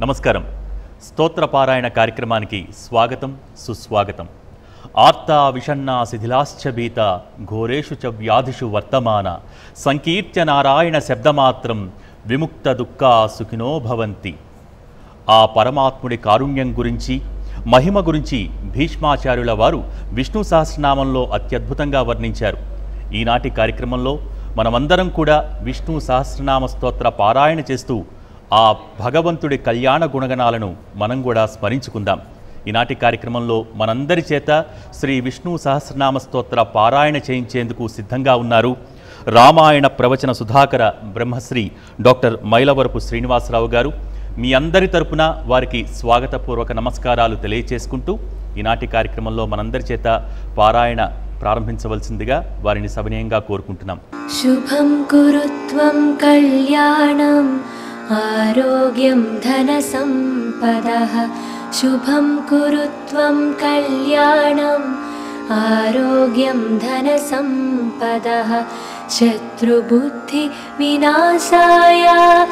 నమస్కారం. స్తోత్ర పారాయణ కార్యక్రమానికి స్వాగతం, సుస్వాగతం. ఆర్తా విషన్నా శిథిలాశ్చ భీత ఘోరేషు చ వ్యాధిషు వర్తమాన సంకీర్త్య నారాయణ శబ్దమాత్రం విముక్త దుఃఖా సుఖినో భవంతి. ఆ పరమాత్ముడి కారుణ్యం గురించి, మహిమ గురించి భీష్మాచార్యుల వారు విష్ణు సహస్రనామంలో అత్యద్భుతంగా వర్ణించారు. ఈనాటి కార్యక్రమంలో మనమందరం కూడా విష్ణు సహస్రనామ స్తోత్ర పారాయణ చేస్తూ ఆ భగవంతుడి కళ్యాణ గుణగణాలను మనం కూడా స్మరించుకుందాం. ఈనాటి కార్యక్రమంలో మనందరి చేత శ్రీ విష్ణు సహస్రనామ స్తోత్ర పారాయణ చేయించేందుకు సిద్ధంగా ఉన్నారు రామాయణ ప్రవచన సుధాకర బ్రహ్మశ్రీ డాక్టర్ మైలవరపు శ్రీనివాసరావు గారు. మీ అందరి తరపున వారికి స్వాగతపూర్వక నమస్కారాలు తెలియచేసుకుంటూ ఈనాటి కార్యక్రమంలో మనందరి చేత పారాయణ ప్రారంభించవలసిందిగా వారిని సవినయంగా కోరుకుంటున్నాం. శుభం కురుత్వం కళ్యాణం ఆరోగ్యం ధన సంపదః. శుభం కురుత్వం కళ్యాణం ఆరోగ్యం ధన సంపదః. శత్రుబుద్ధి వినాశాయ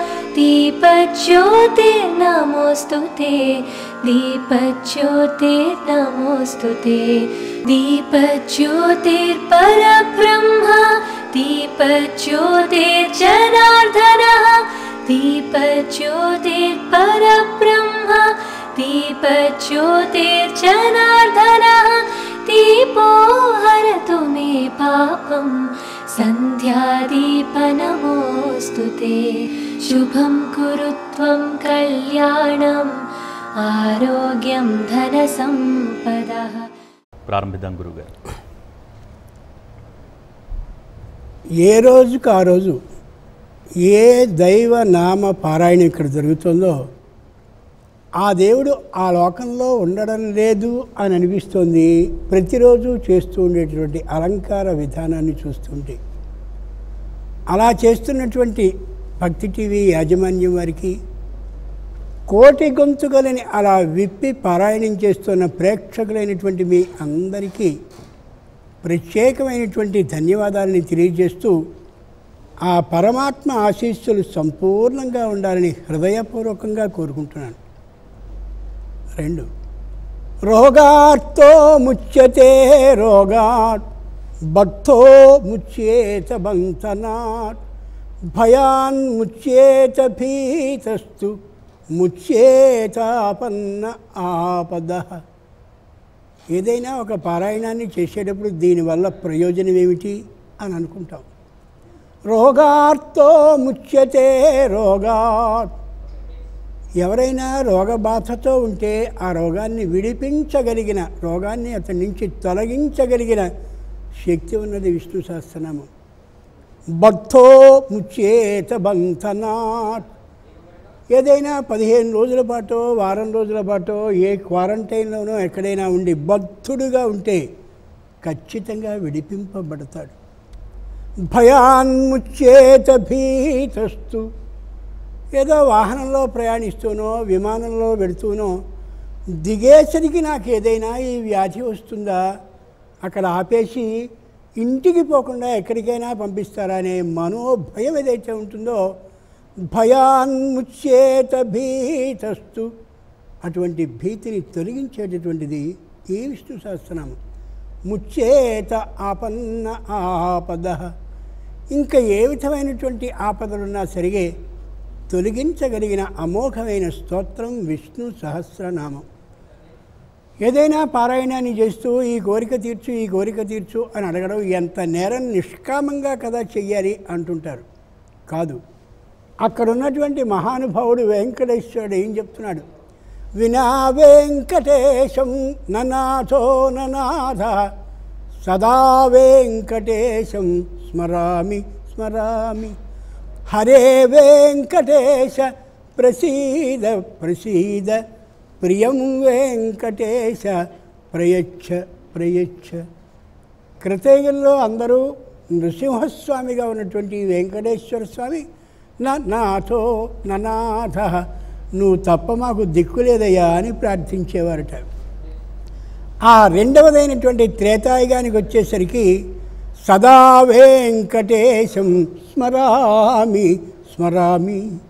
దీపజ్యోతిర్నమోస్తుతే. దీపజ్యోతిర్నమోస్తుతే. దీపజ్యోతిర్పరబ్రహ్మ దీపజ్యోతిర్జనార్దనః. దీపజ్యోతిర్పరబ్రహ్మ దీపజ్యోతిర్జనార్దనः. దీపో హరతు మే పాపం సంధ్యాదీపనమోస్తుతే. శుభం కురుత్వం కళ్యాణం ఆరోగ్యం ధన సంపదః. ప్రారంభిద్దాం గురుగారు. ఏ రోజుకు ఆ రోజు ఏ దైవ నామ పారాయణం ఇక్కడ జరుగుతుందో ఆ దేవుడు ఆ లోకంలో ఉండడం లేదు అని అనిపిస్తుంది. ప్రతిరోజు చేస్తూ ఉండేటువంటి అలంకార విధానాన్ని చూస్తుంటే అలా చేస్తున్నటువంటి భక్తి టీవీ యాజమాన్యం వారికి, కోటి గొంతుకలని అలా విప్పి పారాయణం చేస్తున్న ప్రేక్షకులైనటువంటి మీ అందరికీ ప్రత్యేకమైనటువంటి ధన్యవాదాలని తెలియజేస్తూ ఆ పరమాత్మ ఆశీస్సులు సంపూర్ణంగా ఉండాలని హృదయపూర్వకంగా కోరుకుంటున్నాను. 2 రోగార్తో ముచ్యతే రోగాట్ భక్తో ముచ్యేత బంధనాట్ భయాన్ ముచ్యేత భీతస్తు ముచ్యేతాపన్న ఆపదః. ఏదైనా ఒక పారాయణాన్ని చేసేటప్పుడు దీనివల్ల ప్రయోజనం ఏమిటి అని అనుకుంటాం. రోగార్తో ముచ్యతే రోగాట్. ఎవరైనా రోగబాధతో ఉంటే ఆ రోగాన్ని విడిపించగలిగిన, రోగాన్ని అతని నుంచి తొలగించగలిగిన శక్తి ఉన్నది విష్ణు సహస్రనామం. భక్తో ముచ్యేత బంధనాట్. ఏదైనా 15 రోజుల పాటు, వారం రోజుల పాటు ఏ క్వారంటైన్లోనో ఎక్కడైనా ఉండి భక్తుడుగా ఉంటే ఖచ్చితంగా విడిపింపబడతాడు. భయాన్ముచ్యేత భీతస్తు. ఏదో వాహనంలో ప్రయాణిస్తూనో విమానంలో వెడుతూనో దిగేసరికి నాకు ఏదైనా ఈ వ్యాధి వస్తుందా, అక్కడ ఆపేసి ఇంటికి పోకుండా ఎక్కడికైనా పంపిస్తారా అనే మనోభయం ఏదైతే ఉంటుందో భయాన్ముచ్యేత భీతస్తు. అటువంటి భీతిని తొలగించేటటువంటిది ఈ విష్ణు సహస్రనామం. ముచ్యేత ఆపన్న ఆపదః. ఇంకా ఏ విధమైనటువంటి ఆపదలున్నా సరిగే తొలగించగలిగిన అమోఘమైన స్తోత్రం విష్ణు సహస్రనామం. ఏదైనా పారాయణాన్ని చేస్తూ ఈ కోరిక తీర్చు, ఈ కోరిక తీర్చు అని అడగడం ఎంత నేరం, నిష్కామంగా కదా చెయ్యాలి అంటుంటారు. కాదు, అక్కడున్నటువంటి మహానుభావుడు వెంకటేశ్వరుడు ఏం చెప్తున్నాడు? వినా వెంకటేశం ననాథో ననాథ సదా వెంకటేశం స్మరామి స్మరామి. హరే వెంకటేశ ప్రసీద ప్రసీద ప్రియం వెంకటేశ ప్రయచ్ఛ ప్రయచ్ఛ. కృతయుగంలో అందరూ నృసింహస్వామిగా ఉన్నటువంటి వెంకటేశ్వర స్వామి నాథో ననాథ, నువ్వు తప్ప మాకు దిక్కులేదయ్యా అని ప్రార్థించేవారట. ఆ రెండవదైనటువంటి త్రేతాయుగానికి వచ్చేసరికి సదా వెంకటేశం స్మరామి స్మరామి.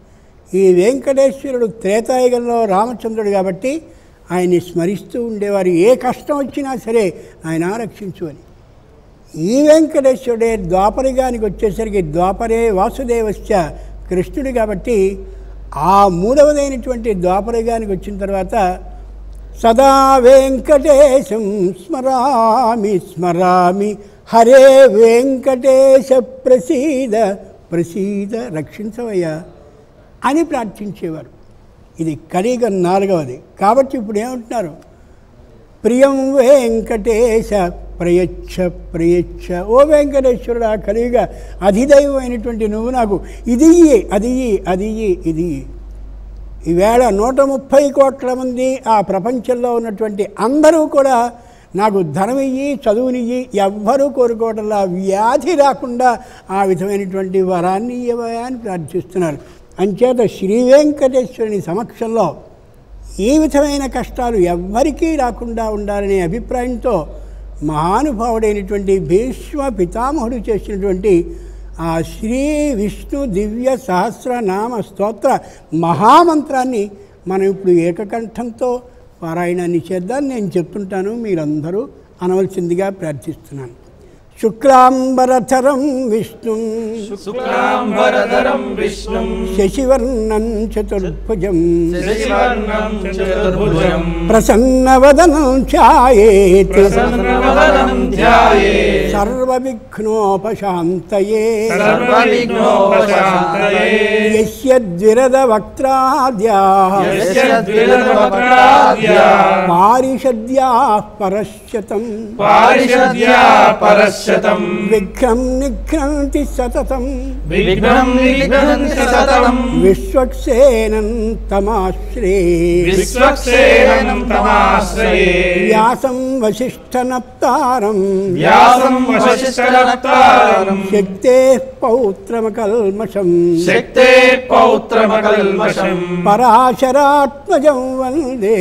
ఈ వెంకటేశ్వరుడు త్రేతాయుగంలో రామచంద్రుడు కాబట్టి ఆయన్ని స్మరిస్తూ ఉండేవారు. ఏ కష్టం వచ్చినా సరే ఆయన రక్షించు అని. ఈ వెంకటేశ్వరుడే ద్వాపరయుగానికి వచ్చేసరికి ద్వాపరే వాసుదేవశ్చ కృష్ణుడు కాబట్టి ఆ మూడవదైనటువంటి ద్వాపరయుగానికి వచ్చిన తర్వాత సదా వెంకటేశం స్మరామి స్మరామి హరే వెంకటేశ ప్రసీద ప్రసీద రక్షించవయ్యా అని ప్రార్థించేవారు. ఇది కలియుగం 4వది. కాబట్టి ఇప్పుడు ఏమంటున్నారు? ప్రియం వెంకటేశ ప్రయచ్ఛ ప్రయచ్ఛ. ఓ వెంకటేశ్వరుడు, ఆ కలియుగ అధిదైవమైనటువంటి నువ్వు నాకు ఇది అది అది ఇది. ఈవేళ 130 కోట్ల మంది ఆ ప్రపంచంలో ఉన్నటువంటి అందరూ కూడా నాకు ధనమియ్యి, చదువునియ్యి, ఎవ్వరూ కోరుకోవడంలా వ్యాధి రాకుండా ఆ విధమైనటువంటి వరాన్ని ఇవ్వయా అని ప్రార్థిస్తున్నారు. అంచేత శ్రీ వెంకటేశ్వరుని సమక్షంలో ఈ విధమైన కష్టాలు ఎవ్వరికీ రాకుండా ఉండాలనే అభిప్రాయంతో మహానుభావుడైనటువంటి భీష్మ పితామహుడు చేసినటువంటి ఆ శ్రీ విష్ణు దివ్య సహస్రనామ స్తోత్ర మహామంత్రాన్ని మనం ఇప్పుడు ఏకకంఠంతో పారాయణాన్ని చేద్దాం. నేను చెప్తుంటాను, మీరందరూ అనవలసిందిగా ప్రార్థిస్తున్నాను. శుక్లాంబరధరం విష్ణుం శుక్లాంబరధరం విష్ణుం శశివర్ణం చతుర్భుజం శశివర్ణం చతుర్భుజం ప్రసన్నవదనం ఛాయేత్ ప్రసన్నవదనం ధ్యాయేత్ సర్వవిఘ్నోపశాంతయే సర్వవిఘ్నోపశాంతయే యస్య ద్విరదవక్త్రాద్యాః యస్య ద్విరదవక్త్రాద్యాః పారిషద్యాః పరశ్చతం పరశ్శతం విఘ్నం నిఘ్నంతి సతతం విఘ్నం నిఘ్నంతి సతతం విశ్వక్సేనం తమాశ్రే విశ్వక్సేనం తమాశ్రయే వ్యాసం వశిష్ఠనప్తారం వ్యాసం వశిష్ఠనప్తారం శక్తేః పౌత్రమకల్మషం శక్తే పౌత్రమకల్మషం పరాశరాత్మజం వందే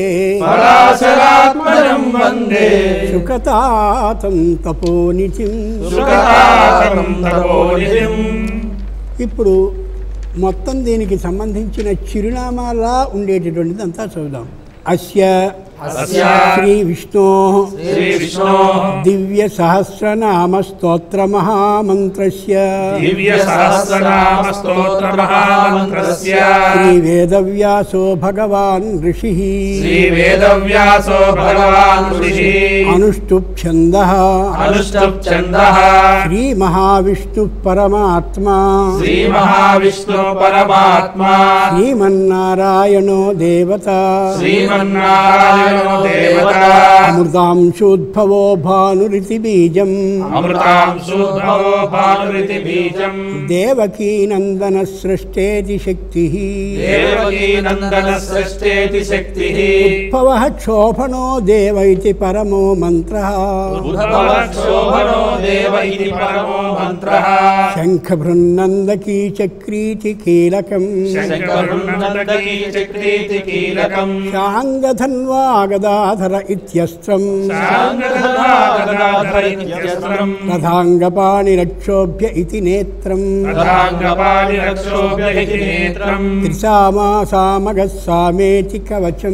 పరాశరాత్మజం వందే సుఖతాతం తపోనిధిం. సుఖతాతం తపోనిధిం. ఇప్పుడు మొత్తం దీనికి సంబంధించిన చిరునామాలా ఉండేటటువంటిది అంతా చదువుదాం. అస్య అస్య శ్రీ విష్ణో శ్రీ విష్ణోః దివ్య సహస్రనామ స్తోత్ర మహామంత్రస్య దివ్య సహస్రనామ స్తోత్ర మహామంత్రస్య శ్రీ వేదవ్యాసో భగవాన్ ఋషిః శ్రీ వేదవ్యాసో భగవాన్ ఋషిః అనుష్టుప్ ఛందః అనుష్ఠుప్ ఛందః శ్రీ మహావిష్ణు పరమాత్మా శ్రీ మహావిష్ణు పరమాత్మా శ్రీమన్నారాయణో దేవత శ్రీమన్నారాయణో దేవత అమృతాంశోద్భవో భానురితి బీజం అమృతాంశోద్భవో భానురితి బీజం దేవకీ నందన సృష్టేతి శక్తి దేవకీ నందన సృష్టేతి శక్తిః ఉద్భవ క్షోభనో దేవ ఇతి పరమో మంత్రః ఉద్భవ క్షోభనో దేవ ఇతి పరమో మంత్రః శంఖభృన్నందకీ చక్రీతి కీలకం శంకరున్నదకీ చక్రీతి కీలకం శాంగధన్వా గదాధర ఇత్యస్త్రం శాంగధరాగదాధర ఇత్యస్త్రం తథాంగపాణిరక్షోభ్య ఇతి నేత్రం తథాంగపాణి రక్షోభ్య ఇతి నేత్రం త్రిసామాసామగస్సామేతి కవచం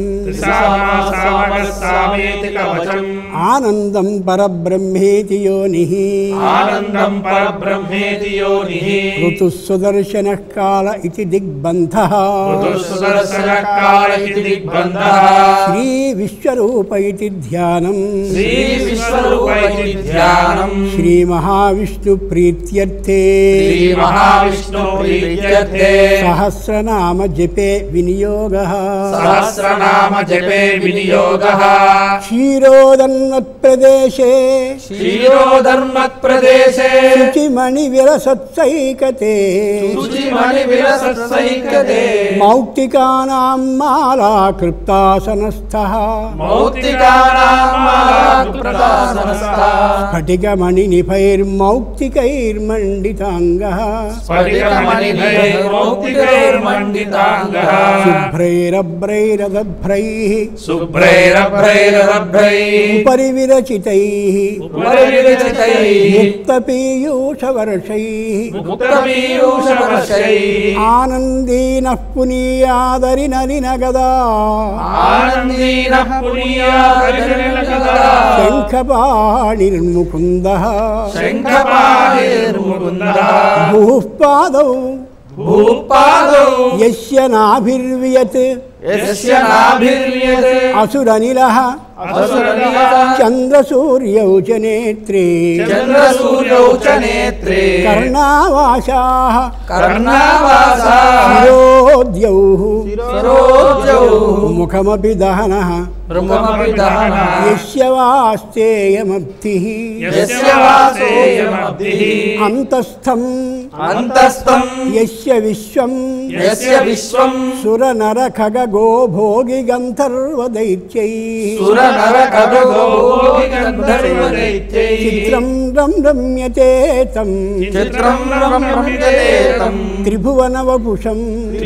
త్రిసామాసామగస్సామేతి కవచం ఆనందం పరబ్రహ్మేతి యోనిః ఆనందం పరబ్రహ్మేతి యోనిః ఋతుః సుదర్శనః కాల ఇతి దిగ్బంధః ఋతుస్సుదర్శనకాల ఇతి దిగ్బంధః శ్రీ విశ్వరూప ఇతి ధ్యానం శ్రీ విశ్వరూప ఇతి ధ్యానం శ్రీ మహావిష్ణు ప్రీత్యర్థే శ్రీ మహావిష్ణు ప్రీత్యర్థే సహస్రనామ జపే వినియోగః సహస్రనామ జపే వినియోగః క్షీరోదన్మత్ప్రదేశే క్షీరోధర్మత్ప్రదేశే శుచిమణి విలసత్సైకతే శుచిమణి విలసత్సైకతే మౌక్తికానాం మాలా కృప్తాసనస్థః స్ఫటికమణినిభైర్మౌక్తికైర్మండితాంగః శుభ్రైరభ్రైరదభ్రైః ఉపరివిరచితైః ముక్తపీయూషవర్షైః ఆనందీనః పునీయాదరినలినగదా శంఖపాణిర్ముకుందః భూః పాదౌ యస్య నాభిర్వియత్ అసురనిలః చంద్రసూర్యౌ చ నేత్రే కర్ణావాసాః శిరోద్యౌః ముఖమపి దహనః యస్య వాస్తేయమబ్ధిః అంతస్థం యస్య విశ్వం సురనరఖగో భోగి గంధర్వదైత్యైః చిత్రం రమ్యతే తం త్రిభువనవపుషం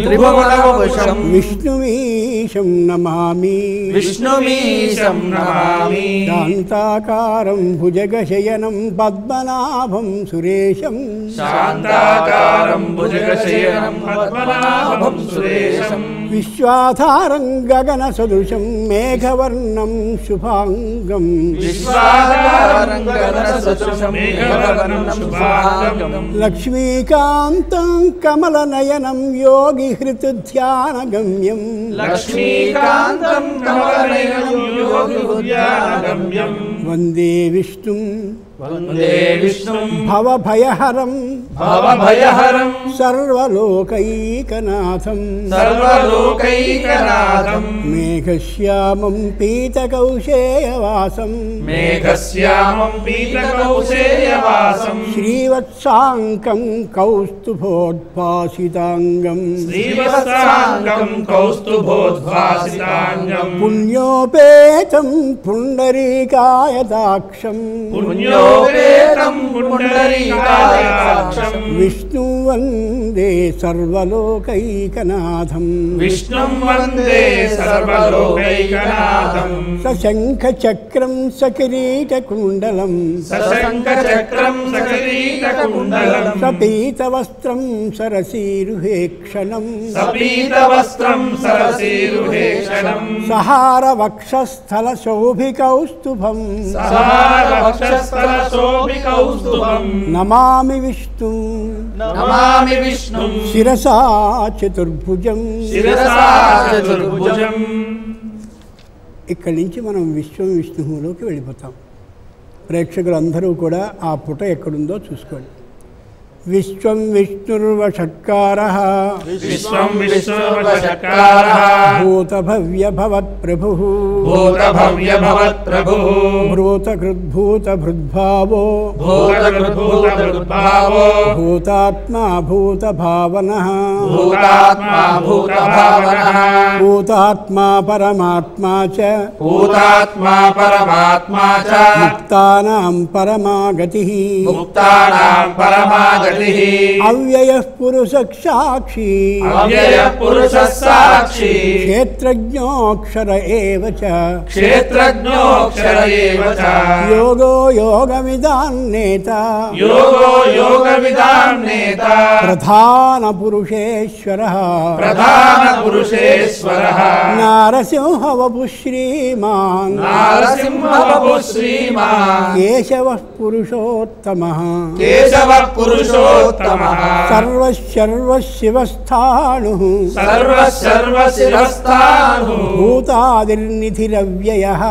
విష్ణుమీశం నమామి శాంతాకారం భుజగశయనం పద్మనాభం సురేశం విశ్వాధారం గగన సదృశం మేఘవర్ణం శుభాంగం లక్ష్మీకాంతం కమలనయనం యోగిహృత్ ధ్యానగమ్యం వందే విష్ణుం భవభయహరం సర్వలోకైకనాథం మేఘశ్యామం పీతకౌశేయవాసం శ్రీవత్సాంకం కౌస్తుభోద్భాసితాంగం పుణ్యోపేతం పుండరీకాయతాక్షం విష్ణు వందే సర్వలోకైకనాథం సశంఖ చక్రం సకిరీటకుండలం సపీతవస్త్రం సరసీరుహేక్షణం సహార వక్షస్థల శోభికౌస్తుభం నమామి విష్ణు శిరసా చతుర్భుజం. ఇక్కడి నుంచి మనం విష్ణువులోకి వెళ్ళిపోతాం. ప్రేక్షకులందరూ కూడా ఆ పుట ఎక్కడుందో చూసుకోండి. విశ్వం విష్ణుర్వషట్కారః భూతభవ్యభవత్ప్రభుః భూతకృద్భూతభృద్భావో భూతాత్మా భూతభావనః భూతాత్మా పరమాత్మా చ ముక్తానాం పరమాగతిః అవ్యయః పురుషః సాక్షి క్షేత్రజ్ఞోక్షర ఏవ చ యోగో యోగవిదాన్నేత ప్రధాన పురుషేశ్వరః నారసింహవపు శ్రీమాన్ కేశవః పురుషోత్తమః సర్వశివస్థాణుః భూతాదిర్నిధిరవ్యయః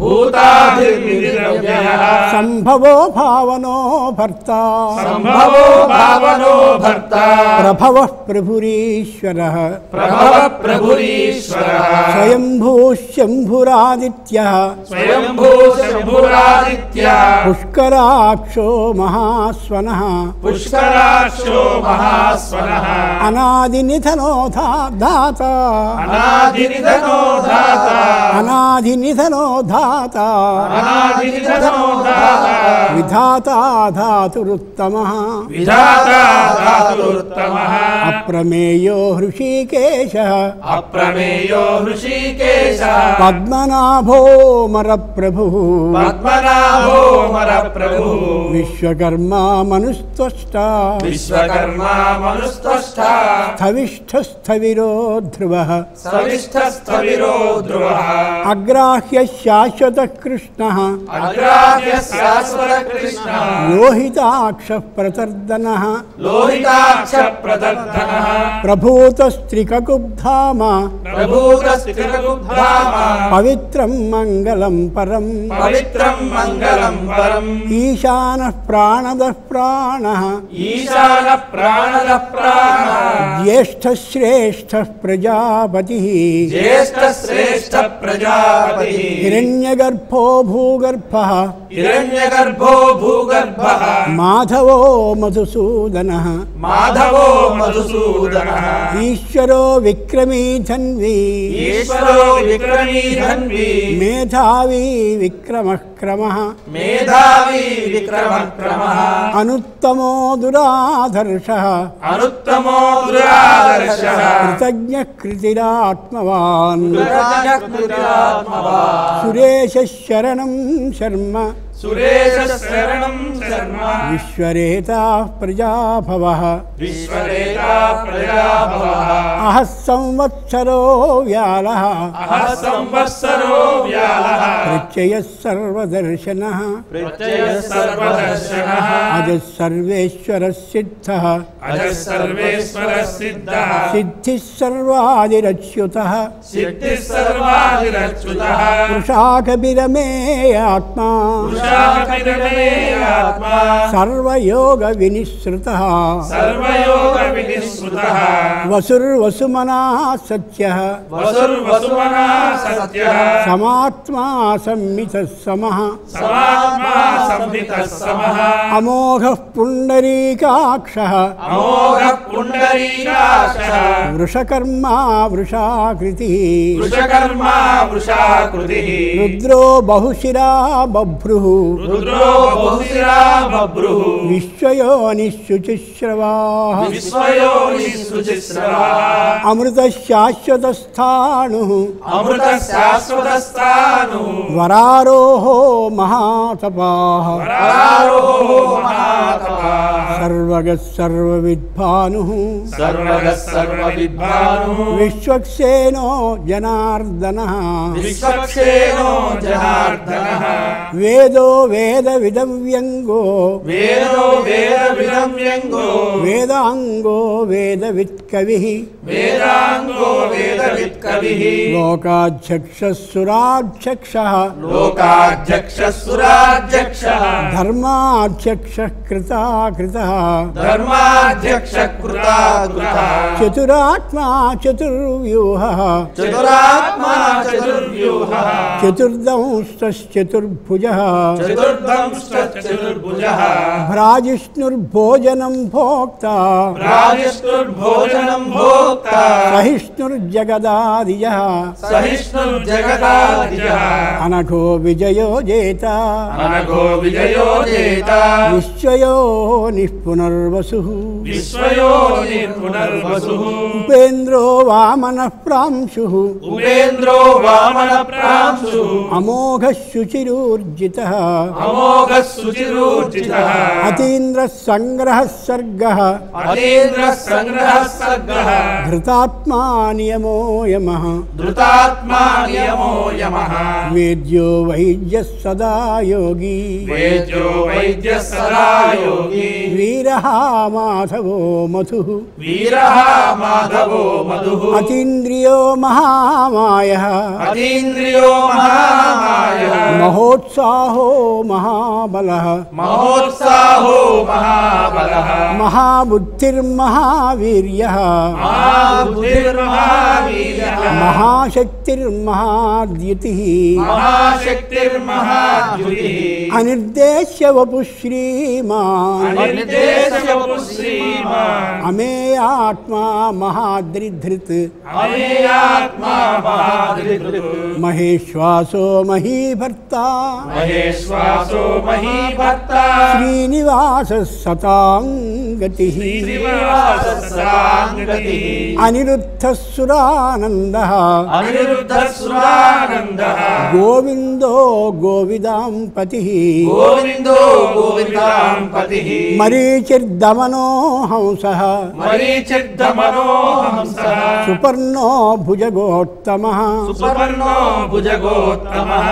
సంభవో భావనో భర్త ప్రభవః ప్రభురీశ్వరః ईश्वरः स्वयंभूशंभुरादित्यः स्वयंभूशंभुरादित्यः पुष्कराक्षो महास्वनः पुष्कराक्षो महास्वनः अनादिनिधनो धाता अनादिनिधनो धाता अनादिनिधनो धाता अनादिनिधनो धाता विधाता धातुरुत्तमः विधाता धातुरुत्तमः अप्रमेयो हृषीकेशः अप्रमेयो हृषीकेशः पद्मनाभो मरप्रभुः पद्मनाभो मरप्रभुः विश्वकर्मा मनुस्त्वष्टा विश्वकर्मा मनुस्त्वष्टा स्थविष्ठस्थविरो ध्रुवः सविष्ठस्थविरो ध्रुवः अग्राह्य शाश्वतः कृष्णः अग्राह्य शाश्वतः कृष्णः लोहिताक्षः प्रतर्दनः लोहिताक्ष प्रदर्दनः प्रभूतस्त्रिककुब्धाम प्रभूतस्त्रिककुब्धाम पवित्रं मङ्गलं परम् पवित्रं मङ्गलं परम् ईशानः प्राणदः प्राणः ईशानः प्राणदः प्राणः ज्येष्ठश्रेष्ठः प्रजापतिः ज्येष्ठश्रेष्ठः प्रजापतिः हिरण्यगर्भो भूगर्भः हिरण्यगर्भो भूगर्भः माधवो मधुसूदनः माधवो मधुसूदनः ईश्वरो विक्रमी धन्वी ईश्वरो विक्रमी धन्वी मेधावी विक्रमः क्रमः मेधावी विक्रमः क्रमः अनुत्तमो दुराधर्षः अनुत्तमो दुरादर्शः कृतज्ञः कृतिरात्मवान् कृतज्ञः कृतात्मवान् सुरेशः शरणं शर्म सुरेश शरणं शर्म विश्वरेताः प्रजाभवः विश्वरेता प्रजाभवः अहः संवत्सरो व्यालः अहः संवत्सरो व्यालः प्रत्ययः सर्वदर्शनः प्रत्ययः सर्वदर्शनः अजः सर्वेश्वरः सिद्धः अजः सर्वेश्वरः सिद्धः सिद्धिः सर्वादिरच्युतः सिद्धिः सर्वादिरच्युतः पुरुषाकबिरमे आत्मा पुरुषाकबिरमेयात्मा सर्वयोगविनिःसृतः सर्वयोगविनिःसृतः वसुर्वसुमना सत्यः वसुर्वसुमना सत्यः समात्मा सम्मितः समः समात्मा संहितः समः अमोघः पुण्डरीकाक्षः अमोघः पुण्डरीकाक्षः वृषकर्मा वृषाकृतिः वृषकर्मा वृषाकृतिः रुद्रो बहुशिरा बभ्रुः रुद्रो बहुशिरा बभ्रुः विश्वयोनिःशुचिश्रवाः विश्वयोनिःशुचिश्रवाः अमृतशाश्वतस्थाणुः अमृतः शाश्वतस्थाणुः वरारोहो महातपाः वरारोहो महातपाः सर्वगः सर्वविद्भानुः सर्वगः सर्वविद्भानुः विश्वक्सेनो जनार्दनः विश्वक्सेनो जनार्दनः वेदो वेदविदव्यङ्गो वेदो वेदविदव्यङ्गो वेदाङ्गो वेदवित्कविः वेदाङ्गो वेदवित्कविः लोकाध्यक्षः सुराध्यक्षः लोकाध्यक्षः सुराध्यक्षः धर्माध्यक्षः कृताकृतः धर्माध्यक्षः कृताकृतः चतुरात्मा चतुर्व्यूहः चतुरात्मा चतुर्व्यूहः चतुर्दंश्चतुर्भुजः चतुर्दंश्चतुर्भुजः भ्राजिष्णुर्भोजनं भोक्ता प्राजिष्णुर्भोजनं भोक्ता सहिष्णुर्जगदादिजः सहिष्णुर्जगदादिजः अनघो विजयो जेता अनघो विजयो जेता विश्वयोनिः पुनर्वसुः विश्वयोनिर्पुनर्वसुः उपेन्द्रो वामनः प्रांशुः उपेन्द्रो वामनप्रांशुः अमोघः शुचिरूर्जितः अमोघः शुचिरूर्जितः अतीन्द्रः सङ्ग्रहः सर्गः अतीन्द्रः सङ्ग्रहः सर्गः धृतात्मा नियमो यमः धृतात्मा नियमो यमः वेद्यो वैद्यः सदा योगी वेद्यो वैद्यः सदा योगी वीरः माधवो मधुः वीरः माधवो मधुः अतीन्द्रियो महामायः अतीन्द्रियो महामायः महोत्साहो महाबलः महोत्साहो महाबलः महाबुद्धिर्महावीर्यः महाबुद्धिर्महावीर्यः మహాశక్తిర్మహాద్యుతి మహాశక్తిర్మహాద్యుతి అనిర్దేశ్య వపు శ్రీమాన్ అనిర్దేశ్య వపు శ్రీమాన్ అమేయాత్మా మహాద్రిధృత్ అమేయాత్మా మహాద్రిధృత్ మహేశ్వాసో మహీభర్త మహేశ్వాసో మహీభర్త శ్రీనివాస సతాంగతి శ్రీనివాససాంగతి అనిరుద్ధసురానందః అనిరుద్ధసురానందః గోవిందో గోవిదాంపతిః గోవిందో గోవిందాంపతిః మరీచిర్దమనో హంసః మరీచిర్దమనో హంసః సుపర్ణో భుజగోత్తమః సుపర్ణో భుజగోత్తమః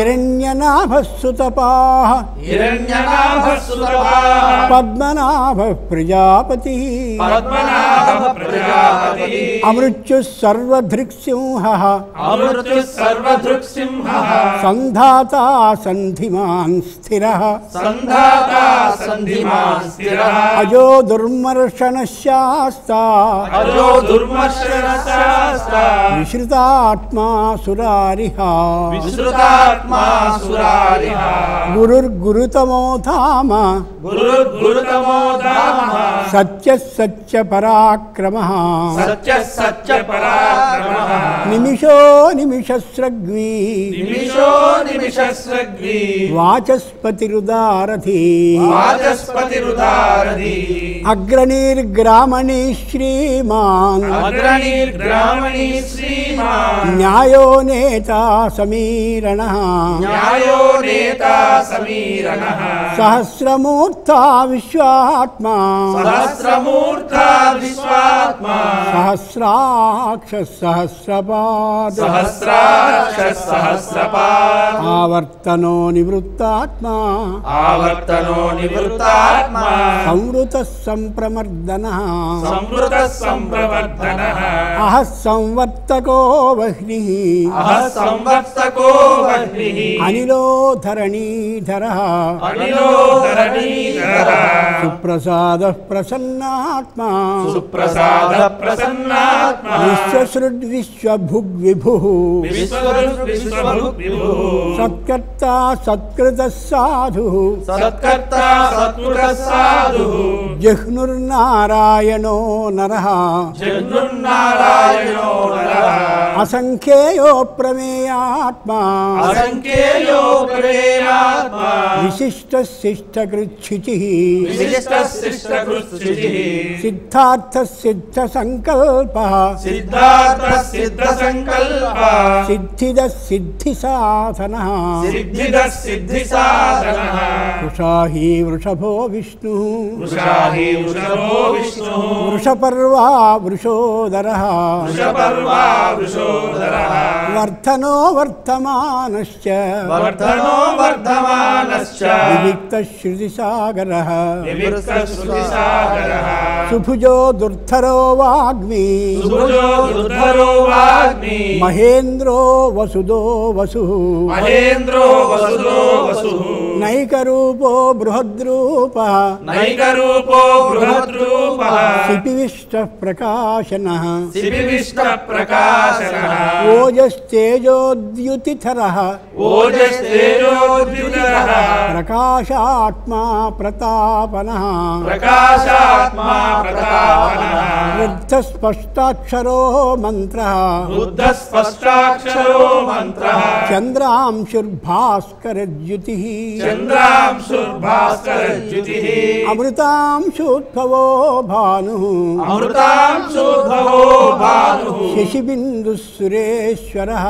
హిరణ్యనాభస్సుతపాః హిరణ్యనాభస్సుతపాః పద్మనాభః ప్రజాపతిః పద్మనాభ ప్రజాపతిః అమృత్యుః సర్వధృక్సింహః అమృత్యుః సర్వధృక్సింహః సంధాతా సంధిమాన్ స్థిరః సంధాతా సంధిమాన్ స్థిరః అజో దుర్మర్షణశాస్తా అజో దుర్మర్షణశాస్తా విశ్రుతాత్మా సురారిః విశ్రుతాత్మా సురారిః గురుర్గురుతమో ధామ గురుర్గురుతమో ధామః సత్యః సత్య పరాక్రమః సత్యః సత్య పరాక్రమః నిమిషో నిమిషస్రగ్వీ నిమిషో నిమిషస్రగ్వీ వాచస్పతిరుదారథి వాచస్పతిరుదారథి అగ్రణీర్గ్రామణీ శ్రీమాన్ అగ్రణీర్గ్రామణీ శ్రీమాన్ న్యాయో నేతా సమీరణః న్యాయో నేతా సమీరణః సహస్రమూర్తా విశ్వాత్మా సహస్రమూర్తా విశ్వాత్మా సహస్రాక్ష సహస్రపాద సహస్రాక్ష సహస్రపాద్ ఆవర్తనో నివృత్తాత్మా ఆవర్తనో నివృత్తాత్మా సంవృత సంప్రమర్దనః సంవృత సంప్రవర్ధనః అహ సంవర్తకో వహ్నిః అహ సంవర్తకో వహ్నిః అనిలో ధరణీధరః అనిలో ధరణీధరః సుప్రసాద ప్రసన్నాత్మా సుప్రసాద ప్రసన్నాత్మా విశ్వసృడ్విశ్వభుగ్విభుః విశ్వభుగ్విభుః సత్కర్త సత్కృత సాధుః సత్కర్తా సత్కృతః సాధుః జహ్నుర్నారాయణో నరః జగన్నారాయణో నరః అసంఖ్యేయో ప్రమేయాత్మా అసంఖ్యేయో ప్రేమాత్మా విశిష్ట శిష్టకృచ్ఛిచిః విశిష్టశిష్టకృచ్ఛిచిః సిద్ధార్థ సిద్ధ సంకల్పః సిద్ధార్థ సిద్ధ సంకల్ప సిద్ధిద సిద్ధి సాధనః సిద్ధిద సిద్ధి సాధనః వృషాహి వృషభో విష్ణుః వృషాహి వృషభో విష్ణుః వృషపర్వా వృషోదరః వృషపర్వా వృషోదరః వర్ధనో వర్ధమానశ్చ వర్ధనో వర్ధమానశ్చ వివిక్త శృతిసాగరః వివిక్తశ్రుతిసాగరః సుభుజో దుర్ధరో వాగ్మి సుభుజో దుర్ధరో వాగ్మి మహేంద్రో వసుదో వసుః మహేంద్రో వసుదో వసుః నైకరూపో బృహద్రూపః నైకరూపో బృహద్రూపః శిపివిష్ట ప్రకాశనః శిబివిష్ట ప్రకాశనః ఓజస్తేజోద్యుతిధరః ఓజస్తేజోద్యుతరః ప్రకాశాత్మా ప్రతాపనః ప్రకాశాత్మా ప్రతాపనః వృద్ధస్పష్టాక్షరో మంత్రః బుద్ధ స్పష్టాక్షరో మంత్రః చంద్రాంశుర్భాస్కరద్యుతిః చంద్రాంశుర్భాస్కరద్యుతిః అమృతాంశోద్భవో భానుః అమృతాంశోద్భవో భానుః శశిబిందుఃసురేశ్వరः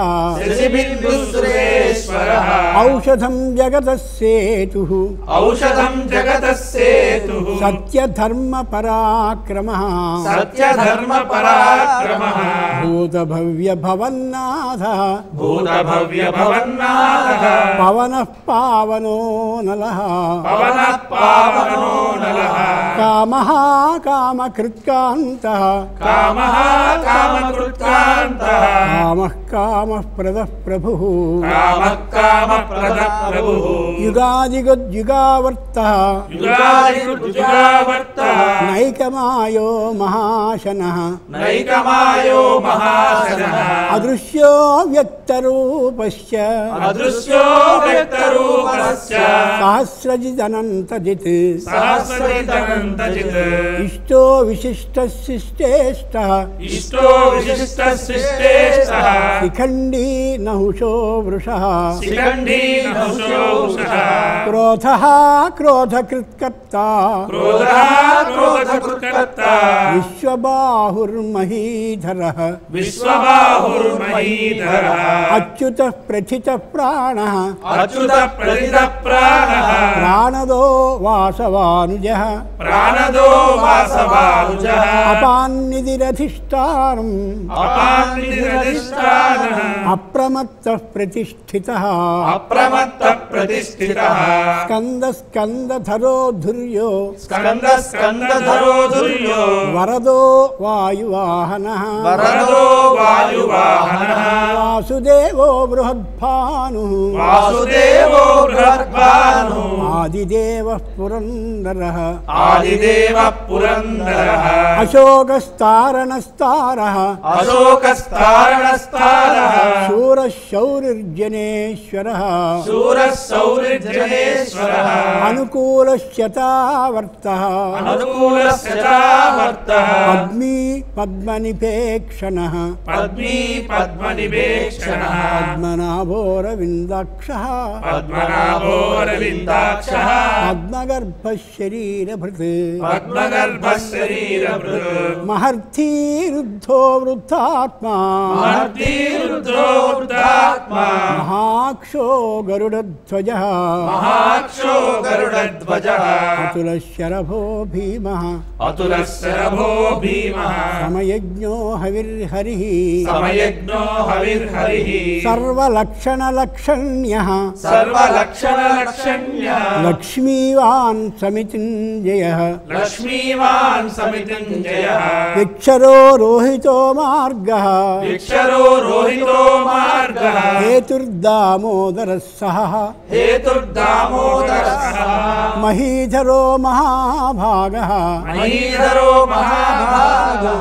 శశిబిందుసురేశ్వరः ఔషధం జగతః సేతుః ఔషధం జగతః సేతుః సత్యధర్మ పరాక్రమః సత్యధర్మ పరాక్రమః భూతభవ్య భవన్నాథః భూతభవ్య భవన్నాథః పవనః పావనో నలః పవనః పావనో నలః కామః కామకృత్కాంతః కామః కామకృత్కాంతః కామః కామః ప్రదః ప్రభుః కామః ममः कामप्रदः प्रभुः युगादिगुद्युगावर्तः युगादिगुजुगावर्तः नैकमायो महाशनः नैकमायो महाशनः अदृश्यो व्यक्तरूपश्च अदृश्यो व्यक्तरूपस्य सहस्रजिदनन्तजित् सहस्रजिदनन्तजित् इष्टो विशिष्टशिष्टेष्टः इष्टो विशिष्टशिष्टेष्टः शिखण्डी नहुषो वृषः शिखण्डी नहुषोषः क्रोधः क्रोधकृत्कर्ता क्रोधः क्रोधकृत्कर्ता विश्वबाहुर्महीधरः विश्वबाहुर्महीधरः अच्युतः प्रथितः प्राणः अच्युतः प्रथितः प्राणः प्राणदो वासवानुजः प्राणदो वासवानुजः अपान्निधिरधिष्ठानम् अपान्निधिरधिष्ठानः अप्रमत्तः प्रतिष्ठितः अप्रमत्तः प्रतिष्ठितः स्कन्दस्कन्दधरो धुर्यो स्कन्दस्कन्दधरो धुर्यो वरदो वायुवाहनः वरदो वायुवाहनः वासुदेवो बृहद्भानुः वासुदेवो बृहद्भानुः आदिदेवः पुरन्दरः आदिदेवः पुरन्दरः अशोकस्तारणस्तारः अशोकस्तारणस्तारः शूरः शौरिर्जनेश्वरः शूरः सौरिर्जनेश्वरः अनुकूलश्चतावर्तः अनुकूलस्य चावर्तः पद्मी पद्मनिपेक्षणः पद्मी पद्मनिवेक्षणः पद्मनाभोरविन्दाक्षः पद्मनाभोरविन्दाक्षः पद्मगर्भः शरीरभृत् पद्मगर्भः शरीरभृत् महर्थिरुद्धो वृद्धात्मा महर्तिरुद्धो वृद्धात्मा महाक्षो गरुडध्वजः महाक्षो गरुडध्वजः अतुलशरभो भीमः अतुलस्य रभो भीमः समयज्ञो हविर्हरिः समयज्ञो हविर्हरिः सर्वलक्षणलक्षण्यः सर्वलक्षणलक्षण्यः लक्ष्मीवान् समितिञ्जयः लक्ष्मीवान् समितिञ्जयः विक्षरो रोहितो मार्गः विक्षरो रोहितो मार्गः हेतुर्दामोदरः सहः हेतुर्दामोदरः महीधरो महाभागः महीधरो महाभागः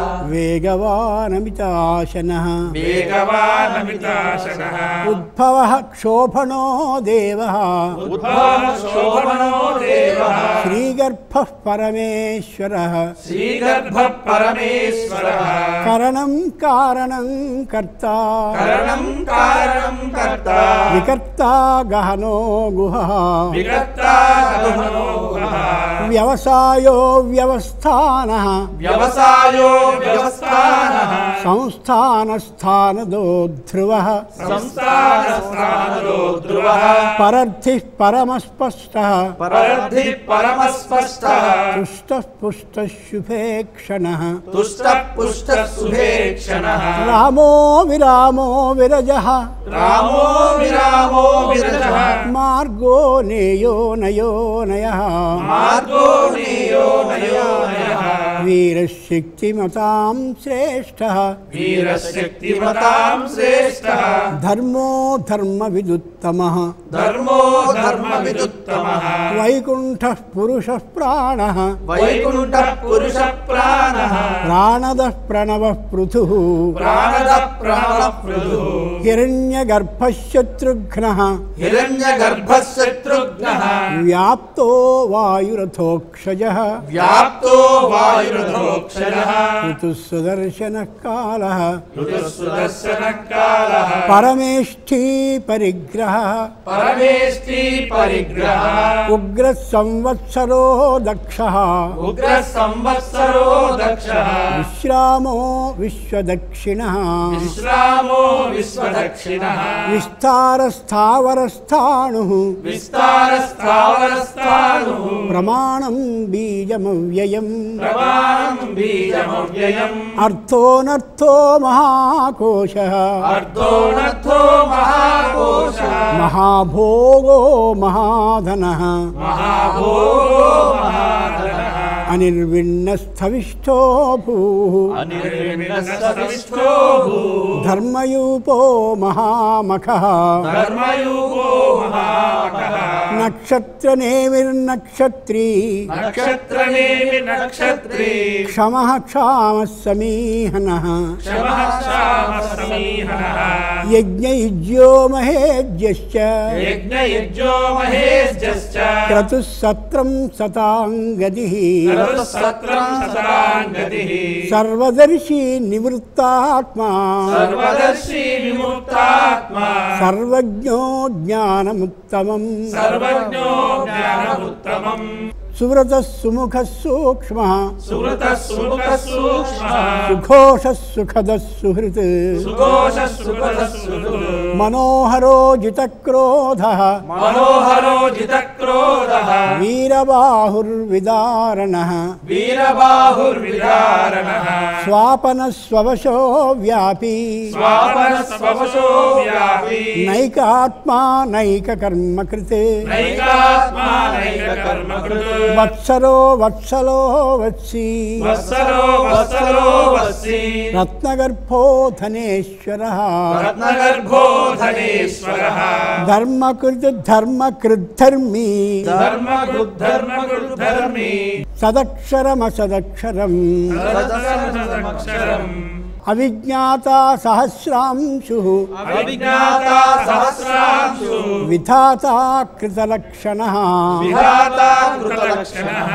वेगवानमिताशनः वेगवानमिताशनः उद्भवः क्षोभणो देवः उद्भवः शोभनो देवः श्रीगर्भः परमेश्वरः श्रीगर्भः परमेश्वरः करणं कारणं कर्ता करणं कारणं कर्ता विकर्ता गहनो गुहः विकर्ता गहनो गुहः व्यवसायो व्यवस्थानः व्यवसायो व्यवस्थानः संस्थानस्थानदो ध्रुवः संस्थानस्थानो ध्रुवः परर्थिः परमस्पष्टः परर्धिः परमस्पष्टः तुष्टः पुष्टः शुभेक्षणः तुष्टः पुष्टः शुभेक्षणः रामो विरामो विरजः रामो विरामो विरजः मार्गो नेयो नयो नयः मार्गो नेयो नयो नयः वीरशक्तिमतां श्रेष्ठः वीरशक्तिमतां श्रेष्ठः धर्मो धर्मविदुत्तमः धर्मो धर्मविदुत्तमः वैकुण्ठः पुरुषः प्राणः वैकुण्ठः पुरुषः प्राणः प्राणदः प्रणवः पृथुः प्राणदः प्रणवः पृथुः हिरण्यगर्भः शत्रुघ्नः हिरण्यगर्भः शत्रुघ्नः व्याप्तो वायुरथोक्षजः व्याप्तो वायुरथोक्षजः ऋतुः सुदर्शनः कालः ऋतुः सुदर्शनः कालः परमेष्ठी परिग्रहः परमेष्ठी परिग्रहः उग्रः संवत्सरो दक्षः उग्रः संवत्सरो दक्षः विश्रामो विश्वदक्षिणः विश्रामो विश्वदक्षिणः विस्तारस्थावरस्थाणुः विस्तारस्थावरस्थाणुः प्रमाणं बीजमव्ययम् प्रमाणं बीजमव्ययम् अर्थोऽनर्थो महाकोशः अर्धोऽनर्थो महाकोशः महाभोगो महाधनः महाभोगो महाधनः అనిర్విన్నస్థవిష్ఠో భూః అనిర్విన్నస్థవిష్ఠో భూః ధర్మయూపో మహామఖః ధర్మయూపో మహామఖః నక్షత్రనేమిర్నక్షత్రీ నక్షత్రనేమి నక్షత్రీ క్షమః క్షామः సమీహనః క్షమః క్షామः సమీహనః యజ్ఞయుజ్యో మహేజ్యశ్చ యజ్ఞయుజ్యో మహేజ్యశ్చ క్రతుః సత్రం సతాంగతిః క్రతుః సత్రం సతాంగతిః సర్వదర్శి నివృత్తాత్మా సర్వదర్శి విముక్తాత్మా సర్వజ్ఞో జ్ఞానముత్తమం సర్వజ్ఞో జ్ఞానముత్తమం సువ్రతః సుముఖः సూక్ష్మः సుహృతః సుముఖః సూక్ష్మః సుఘోషः సుఖదः సుహృత్ సుఘోషః సుఖదః సుహృత్ మనోహరో జితక్రోధः మనోహరో జితక్రోధః వీరబాహుర్విదారణः వీరబాహుర్విదారణః స్వాపనస్వవశో వ్యాపీ స్వాపనస్వవశో వ్యాపీ నైకాత్మా నైకకర్మకృత్ నైకాత్మా నైకకర్మకృత్ వత్సరో వత్సలో వత్సీ వత్సలో వత్సలో వత్సీ రత్నగర్భో ధనేశ్వరः రత్నగర్భో ధనేశ్వరః ధర్మకృద్ధర్మీ ధర్మకృద్ధర్మీ సదక్షరమసదక్షరం సదక్షరం అవిజ్ఞాతా సహస్రాంశు అవిజ్ఞాతా సహస్రాంశు విధాతా కృతలక్షణః విధాతా కృతలక్షణః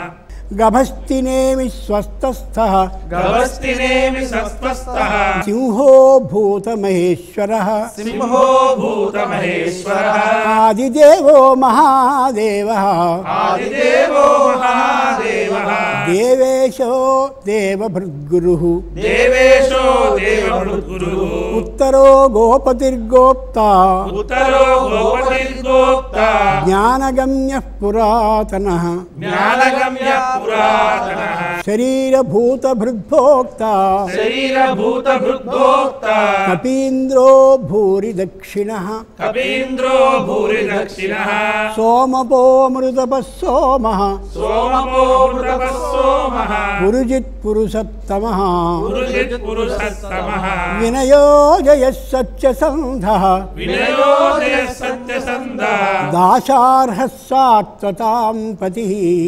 గభస్తినేమి స్వస్థస్థః గవస్తినేమి సత్వస్థః సింహో భూతమహేశ్వరः సింహో భూతమహేశ్వరః ఆదిదేవో మహాదేవः ఆదిదేవో మహాదేవః దేవేశో దేవభృద్గురుః దేవేశో దేవభృద్గురుః ఉత్తరో గోపతిర్గోప్తా ఉత్తరో గోపతిర్గోప్తా జ్ఞానగమ్యః పురాతనః జ్ఞానగమ్య పురాతనః శరీరభూతభృద్భోక్తా శరీరభూతభృద్భోక్తా కపీంద్రో భూరి దక్షిణః కపీంద్రో భూరి దక్షిణః సోమపోమృతపः సోమః సోమపోమృతపः సోమః పురుజిత్ పురుషత్తమః పురుజిత్ పురుషత్తమః వినయో జయః సత్యసంధః వినయోదయ సత్యసంధః దాశార్హः సాత్వతాం పతిః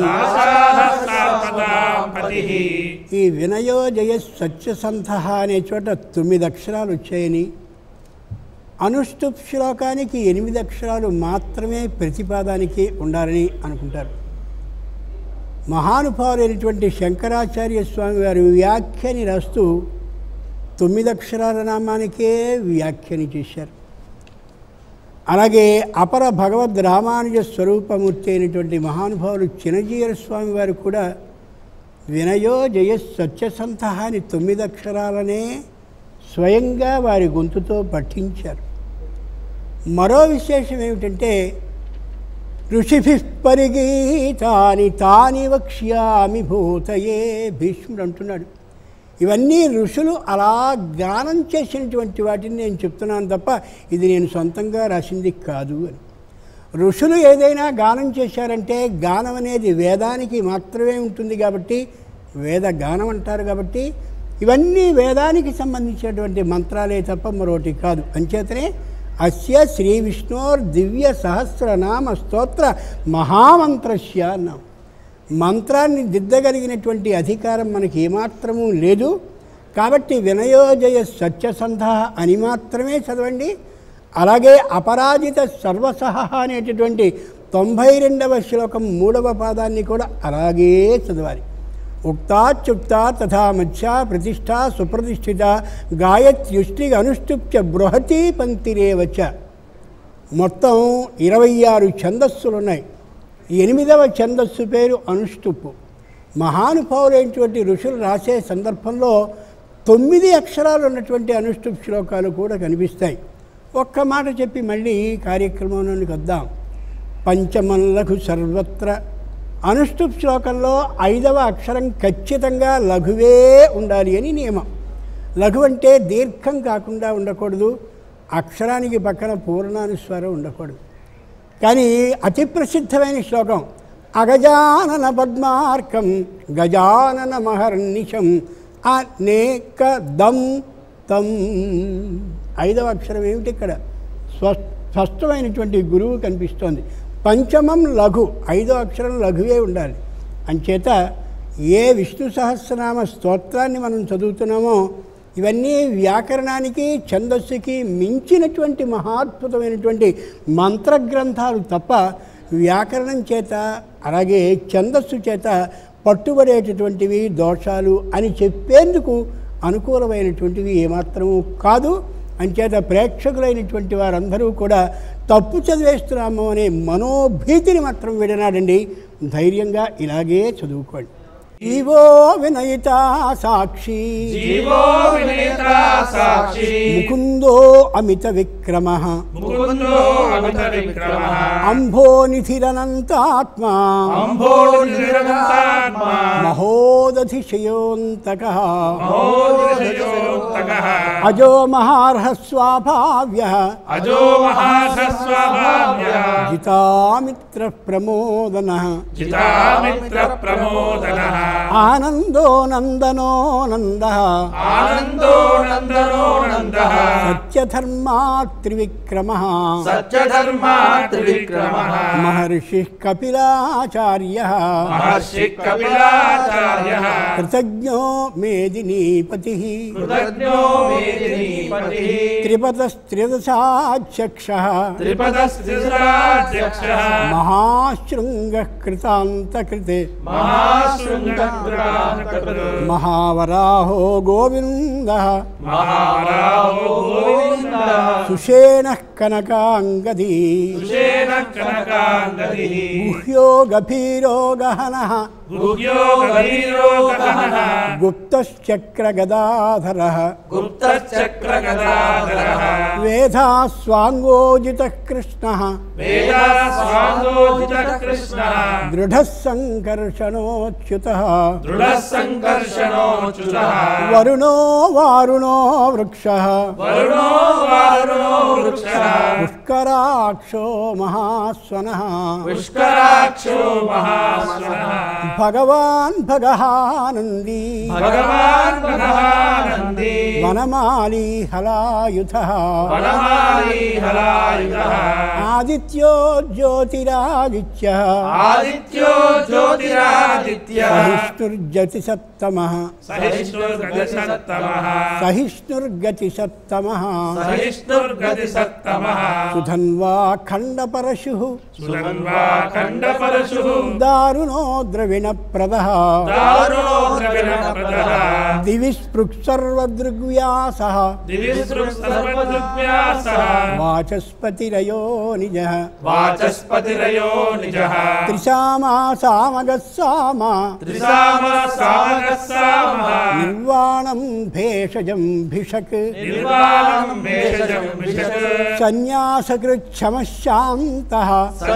దాసాహస్రాపదాం పతిః ఈ వినయో జయః సత్యసంధః అనే చోట 9 అక్షరాలు వచ్చాయని అనుష్టుప్ శ్లోకానికి 8 అక్షరాలు మాత్రమే ప్రతిపాదానికి ఉండాలని అనుకుంటారు. మహానుభావులైనటువంటి శంకరాచార్య స్వామి వారు వ్యాఖ్యని రాస్తూ 9 అక్షరాల నామానికే వ్యాఖ్యని చేశారు. అలాగే అపర భగవద్ రామానుజ స్వరూపమూర్తి అయినటువంటి మహానుభావులు చిన్నజీయర స్వామి వారు కూడా వినయో జయ సత్యసంధః అని 9 అక్షరాలనే స్వయంగా వారి గొంతుతో పఠించారు. మరో విశేషం ఏమిటంటే ఋషిభిః పరిగీతాని తాని వక్ష్యామి భూతయే భీష్ముడు అంటున్నాడు. ఇవన్నీ ఋషులు అలా గానం చేసినటువంటి వాటిని నేను చెప్తున్నాను తప్ప ఇది నేను సొంతంగా రాసింది కాదు అని. ఋషులు ఏదైనా గానం చేశారంటే గానం అనేది వేదానికి మాత్రమే ఉంటుంది కాబట్టి వేద గానం అంటారు. కాబట్టి ఇవన్నీ వేదానికి సంబంధించినటువంటి మంత్రాలే తప్ప మరొకటి కాదు. అంచేతనే అస్య శ్రీ విష్ణోర్ దివ్య సహస్రనామ స్తోత్ర మహామంత్రస్య అన్నాం. మంత్రాన్ని దిద్దగలిగినటువంటి అధికారం మనకి ఏమాత్రమూ లేదు. కాబట్టి వినయోజయ సత్యసంధః అని మాత్రమే చదవండి. అలాగే అపరాజిత సర్వసహ అనేటటువంటి 92వ శ్లోకం 3వ పాదాన్ని కూడా అలాగే చదవాలి. ఉక్తాచ్యుక్త తథా మధ్య ప్రతిష్ట సుప్రతిష్ఠిత గాయత్యుష్టి అనుష్ఠుప్య బృహతీ పంక్తిరేవచ. మొత్తం 26 ఛందస్సులు ఉన్నాయి. 8వ ఛందస్సు పేరు అనుష్ఠుప్పు. మహానుభావులైనటువంటి ఋషులు రాసే సందర్భంలో 9 అక్షరాలు ఉన్నటువంటి అనుష్ఠుప్ శ్లోకాలు కూడా కనిపిస్తాయి. ఒక్క మాట చెప్పి మళ్ళీ కార్యక్రమంలోనికి వద్దాం. పంచమం లఘు సర్వత్ర అనుష్ఠుప్ శ్లోకంలో 5వ అక్షరం ఖచ్చితంగా లఘువే ఉండాలి అని నియమం. లఘు అంటే దీర్ఘం కాకుండా ఉండకూడదు, అక్షరానికి పక్కన పూర్ణానుస్వారం ఉండకూడదు. కానీ అతి ప్రసిద్ధమైన శ్లోకం అగజానన పద్మార్కం గజానన మహర్నిశం అనేకదం తం. 5వ అక్షరం ఏమిటి ఇక్కడ? స్పష్టమైనటువంటి గురువు కనిపిస్తోంది. పంచమం లఘు, 5వ అక్షరం లఘువే ఉండాలి. అంచేత ఏ విష్ణు సహస్రనామ స్తోత్రాన్ని మనం చదువుతున్నామో ఇవన్నీ వ్యాకరణానికి ఛందస్సుకి మించినటువంటి మహాద్భుతమైనటువంటి మంత్రగ్రంథాలు తప్ప వ్యాకరణం చేత అలాగే ఛందస్సు చేత పట్టుబడేటటువంటివి దోషాలు అని చెప్పేందుకు అనుకూలమైనటువంటివి ఏమాత్రము కాదు. అంచేత ప్రేక్షకులైనటువంటి వారందరూ కూడా తప్పు చదివేస్తున్నాము అనే మనోభీతిని మాత్రం విడనాడండి. ధైర్యంగా ఇలాగే చదువుకోండి. జీవో వినయిత సాక్షి ముకుందో అమిత విక్రమ అంభోనిధిరనంతాత్మా మహోదధిశయోంతక అజో మహార్హస్వాభావ్య జితామిత్ర ప్రమోదన ఆనందో నందనో నందః సత్యధర్మా త్రివిక్రమః మహర్షిః కపిలాచార్యః కృతజ్ఞో మేదినీపతిః త్రిపదస్త్రిదశాధ్యక్షः మహాశృంగః కృతాంతకృతే మహావరాహో గోవిందః సుషేణః కనకాంగదీ గుహ్యో గభీరో గహనః గుప్తశ్చక్రగదాధరః వేదాస్వాంగోజితః కృష్ణః దృఢః సంకర్షణోచ్యుతః వరుణో వారుణో వృక్షః పుష్కరాక్షో మహాస్వనః భగవాన్ భగహానందీ వనమాలీ హలాయుధః ఆదిత్యో జ్యోతిరాదిత్యః సహిష్ణుర్గతి సత్తమః సహిష్ణుర్గతి సత్తమః సుధన్వా ఖండపరశుః దారుణో ద్రవిణ ప్రదః దివి స్పృక్సర్వదృగ్వ్యాసః వాచస్పతిరయో నిజః త్రిశామా సామగస్సామ నిర్వాణం భేషజం భిషక్ సన్యాసకృచ్ఛమశాంతః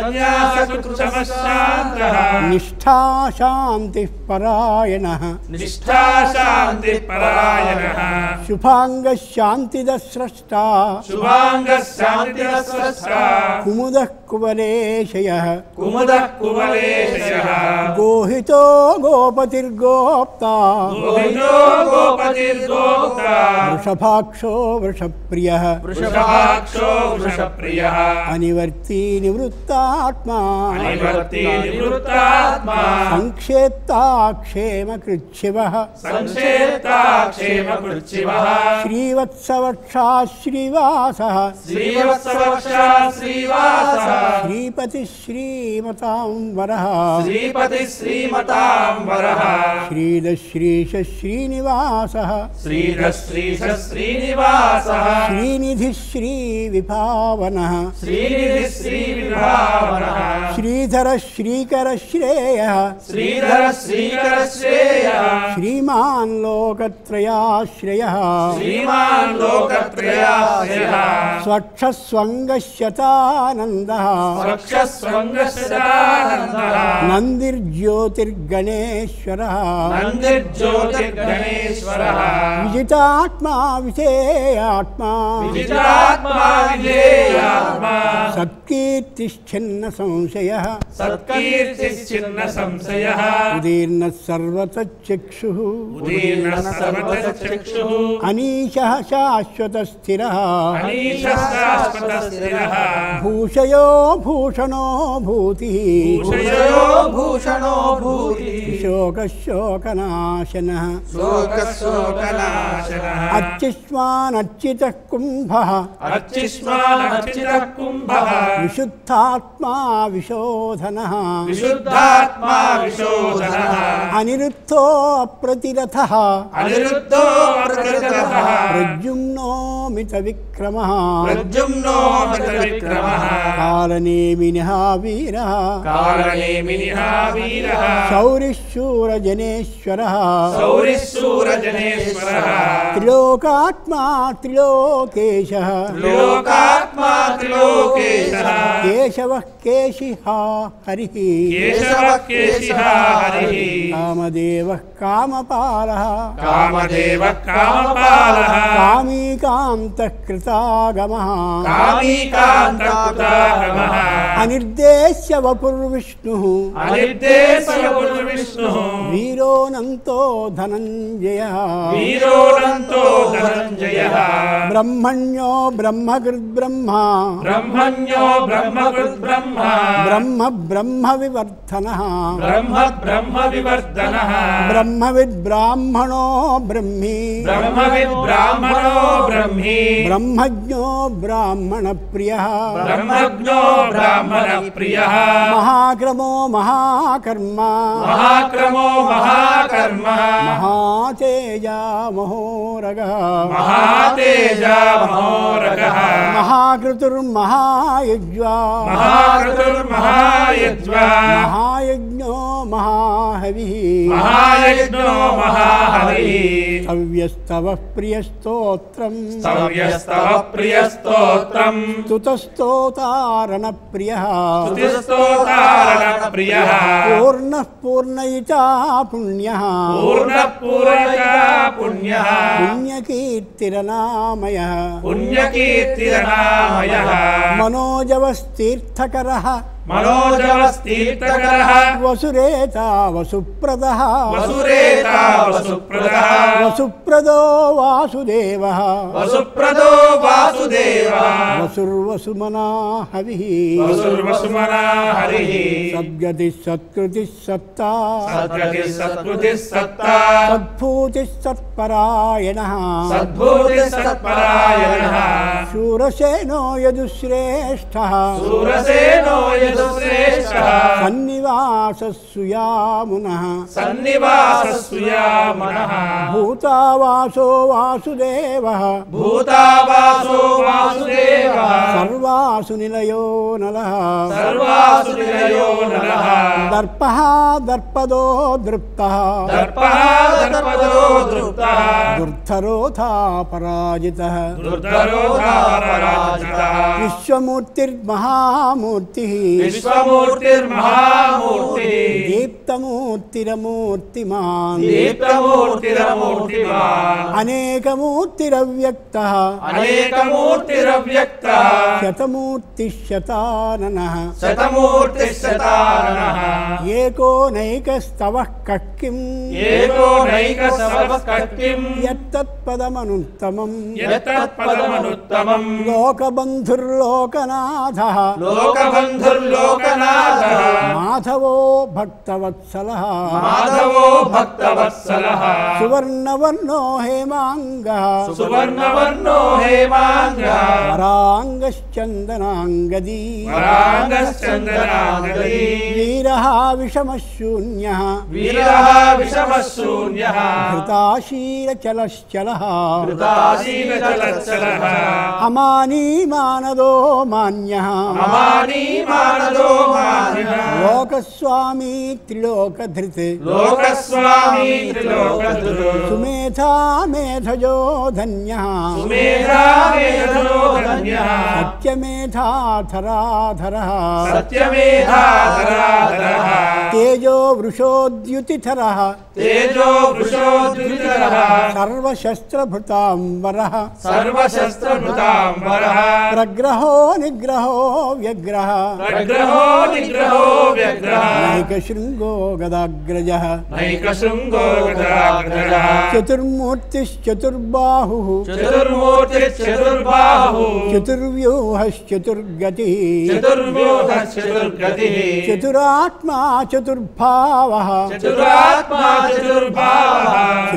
నిష్ఠా శాంతిః పరాయణః శుభాంగ శాంతిదస్రష్టా కుముదః కువలేశయః గోహితో గోపతిర్గోప్తా వృషభాక్షో వృషప్రియః అనివర్తి నివృత్తాత్మా సంక్షేప్తా క్షేమకృచ్ఛివః శ్రీవత్సవక్షా శ్రీవాసః శ్రీపతి శ్రీమతాం వరః శ్రీదశ్రీశ శ్రీనివాసః శ్రీనిధి శ్రీవిభావనః శ్రీధర శ్రీకర శ్రేయః శ్రీమాన్ లోకత్రయాశ్రయః స్వక్షస్వంగశ్యతానందః నందిర్జ్యోతిర్గణేశ్వరः విజితాత్మా విధేయాత్మా సత్కీర్తిశ్చిన్న సంశయః సత్కీర్తిశ్చిన్న సంశయః ఉదీర్ణः సర్వతశ్చక్షుః ఉదీర్ణः సర్వతశ్చక్షుః అనీశः శాశ్వతస్థిరः అనీశः శాశ్వతస్థిరः భూషయో భూషణో భూతిః భూషయో భూషణో భూతిః శోకశోకనాశనः శోకశోకనాశనः అర్చిష్మానర్చితः కుంభः అర్చిష్మానర్చితः కుంభः విశుద్ధాత్మా విశోధనः విశుద్ధాత్మా విశోధనः అనిరుద్ధో అప్రతిరథः అనిరుద్ధో ప్రకృతః ప్రద్యుమ్నో మిత విక్రమः ప్రద్యుమ్నో మిత విక్రమః కాలనేమినః వీరः కాలనేమినిః వీరः శౌరిశూరజనేశ్వరः శౌరిశూరజనేశ్వరः త్రిలోకాత్మా త్రిలోకేశः త్రిలోకాత్మా త్రిలోకేశः కేశవః కేశిః హరిః కేశవः కేశిః హరిః కామదేవः కామపాలः కామదేవः కామపాలः కామీకాంతః కృతాగమः కామీకాంతకృతాగమః అనిర్దేశ్య వపుర్విష్ణుః అనిర్దేశ్య విష్ణుః వీరోనంతో ధనంజయః వీరోనంతో ధనంజయః బ్రహ్మణ్యో బ్రహ్మకృద్బ్రహ్మ బ్రహ్మణ్యో బ్రహ్మకృద్బ్రహ్మ బ్రహ్మ బ్రహ్మ వివర్ధనః బ్రహ్మ బ్రహ్మ వివర్ధనః బ్రహ్మవిద్ బ్రాహ్మణో బ్రహ్మీ బ్రహ్మవిద్ బ్రాహ్మణో బ్రహ్మీ బ్రహ్మజ్ఞో బ్రాహ్మణ ప్రియః బ్రహ్మజ్ఞో బ్రాహ్మణ ప్రియః మహాక్రమో మహాకర్మ మహాక్రమో మహాకర్మ మహాతేజా మహోరగః మహాతేజా మహోరగః మహాకృతుర్మహాయజ్వా మహాకృతుర్మహాయజ్వా మహాయజ్ఞో మహాహవిః మహాయజ్ఞో మహాహవిః సవ్యస్తవ ప్రియస్తోత్రం సవ్యస్తవ ప్రియస్తోత్రం స్తుతస్తోతారణ ప్రియః స్తుతిస్తోతారణ ప్రియః పూర్ణః పూర్ణయితా పుణ్యః పూర్ణపూర్ణకా పుణ్యః పుణ్యకీర్తిరనామయః పుణ్యకీర్తిరనామయః మనోజవస్తీర్థకరః మనోజవస్తీర్థకరః వసురేతా వసుప్రదః వసురేతా వసుప్రదః వసుప్రదో వాసుదేవః వసుప్రదో వాసుదేవః వసుర్వసుమనా హవిః వసుర్వసుమనా హరిః సద్గతి సత్కృతి సత్తా సద్గతి సత్కృతి సత్తా సద్భూతి సత్పరాయణః సద్భూతి సత్పరాయణః శూరసేనో యదుశ్రేష్ఠః శూరసేనో యదుశ్రేష్ఠః సన్నివాసస్సుయామునః సన్నివాసస్సుయామనః భూతావాసో వాసుదేవః భూతావాసో వాసుదేవః సర్వాసు నిలయో నలః సర్వాసు నిలయో నరః దర్పః దర్పదో దృప్తః దర్పః దర్పదో దృప్తః దుర్ధరోధా పరాజితః దుర్ధరోధా పరాజితః విశ్వమూర్తిర్మహామూర్తిః విశ్వమూర్తిర్మహామూర్తిః దీప్తమూర్తిరమూర్తిమాన్ దీప్తమూర్తిరమూర్తిమాన్ అనేకమూర్తిరవ్యక్తః అనేకమూర్తిరవ్యక్తః శతమూర్తిశతాననః శతమూర్తిశతాననః ఏకోనైకస్తవః కక్కిం ఏకోనైకస్తవః యత్తత్పదమనుత్తమం యత్తత్పదమనుత్తమం లోకబంధుర్లోకనాథః లోకబంధుర్లోకనాథః మాధవో భక్తవత్సలః మాధవో భక్తవత్సలః సువర్ణవర్ణో హేమాంగః సువర్ణవర్ణో హేమాంగః వరాంగశ్చందనాంగదీ వరాంగశ్చందనాంగదీ వీరః విషమశూన్యః వీరః విషమశూన్యః ధృతాశీలచలశ్చలః కృతాశీలచలచ్చలః అమానీ మానదో మాన్యః అమానీ మానదో మాన్యః లోకస్వామీ త్రిలోకధృత్ లోకస్వామీ త్రిలోకధృత్ సుమేధా మేధజో ధన్యః సుమేధా మేధో ధన్యః सत्यमेधाधराधरः सत्यमेधाधराधरः तेजो वृषोद्युतिधरः तेजो वृषोद्युतिधरः सर्वशस्त्रभृताम्बरः सर्वशस्त्रभृताम्बरः प्रग्रहो निग्रहो व्यग्रः प्रग्रहो निग्रहो व्यग्रः नैकशृङ्गो गदाग्रजः नैकशृङ्गो गदाग्रजः चतुर्मूर्तिश्चतुर्बाहुः चतुर्मूर्तिश्चतुर्बाहुः चतुर्व्यूहश्चतुर्गतिः चतुर्व्यूहश्चतुर्गतिः चतुरात्मा चतुर्भावः चतुरात्मा चतुर्भावः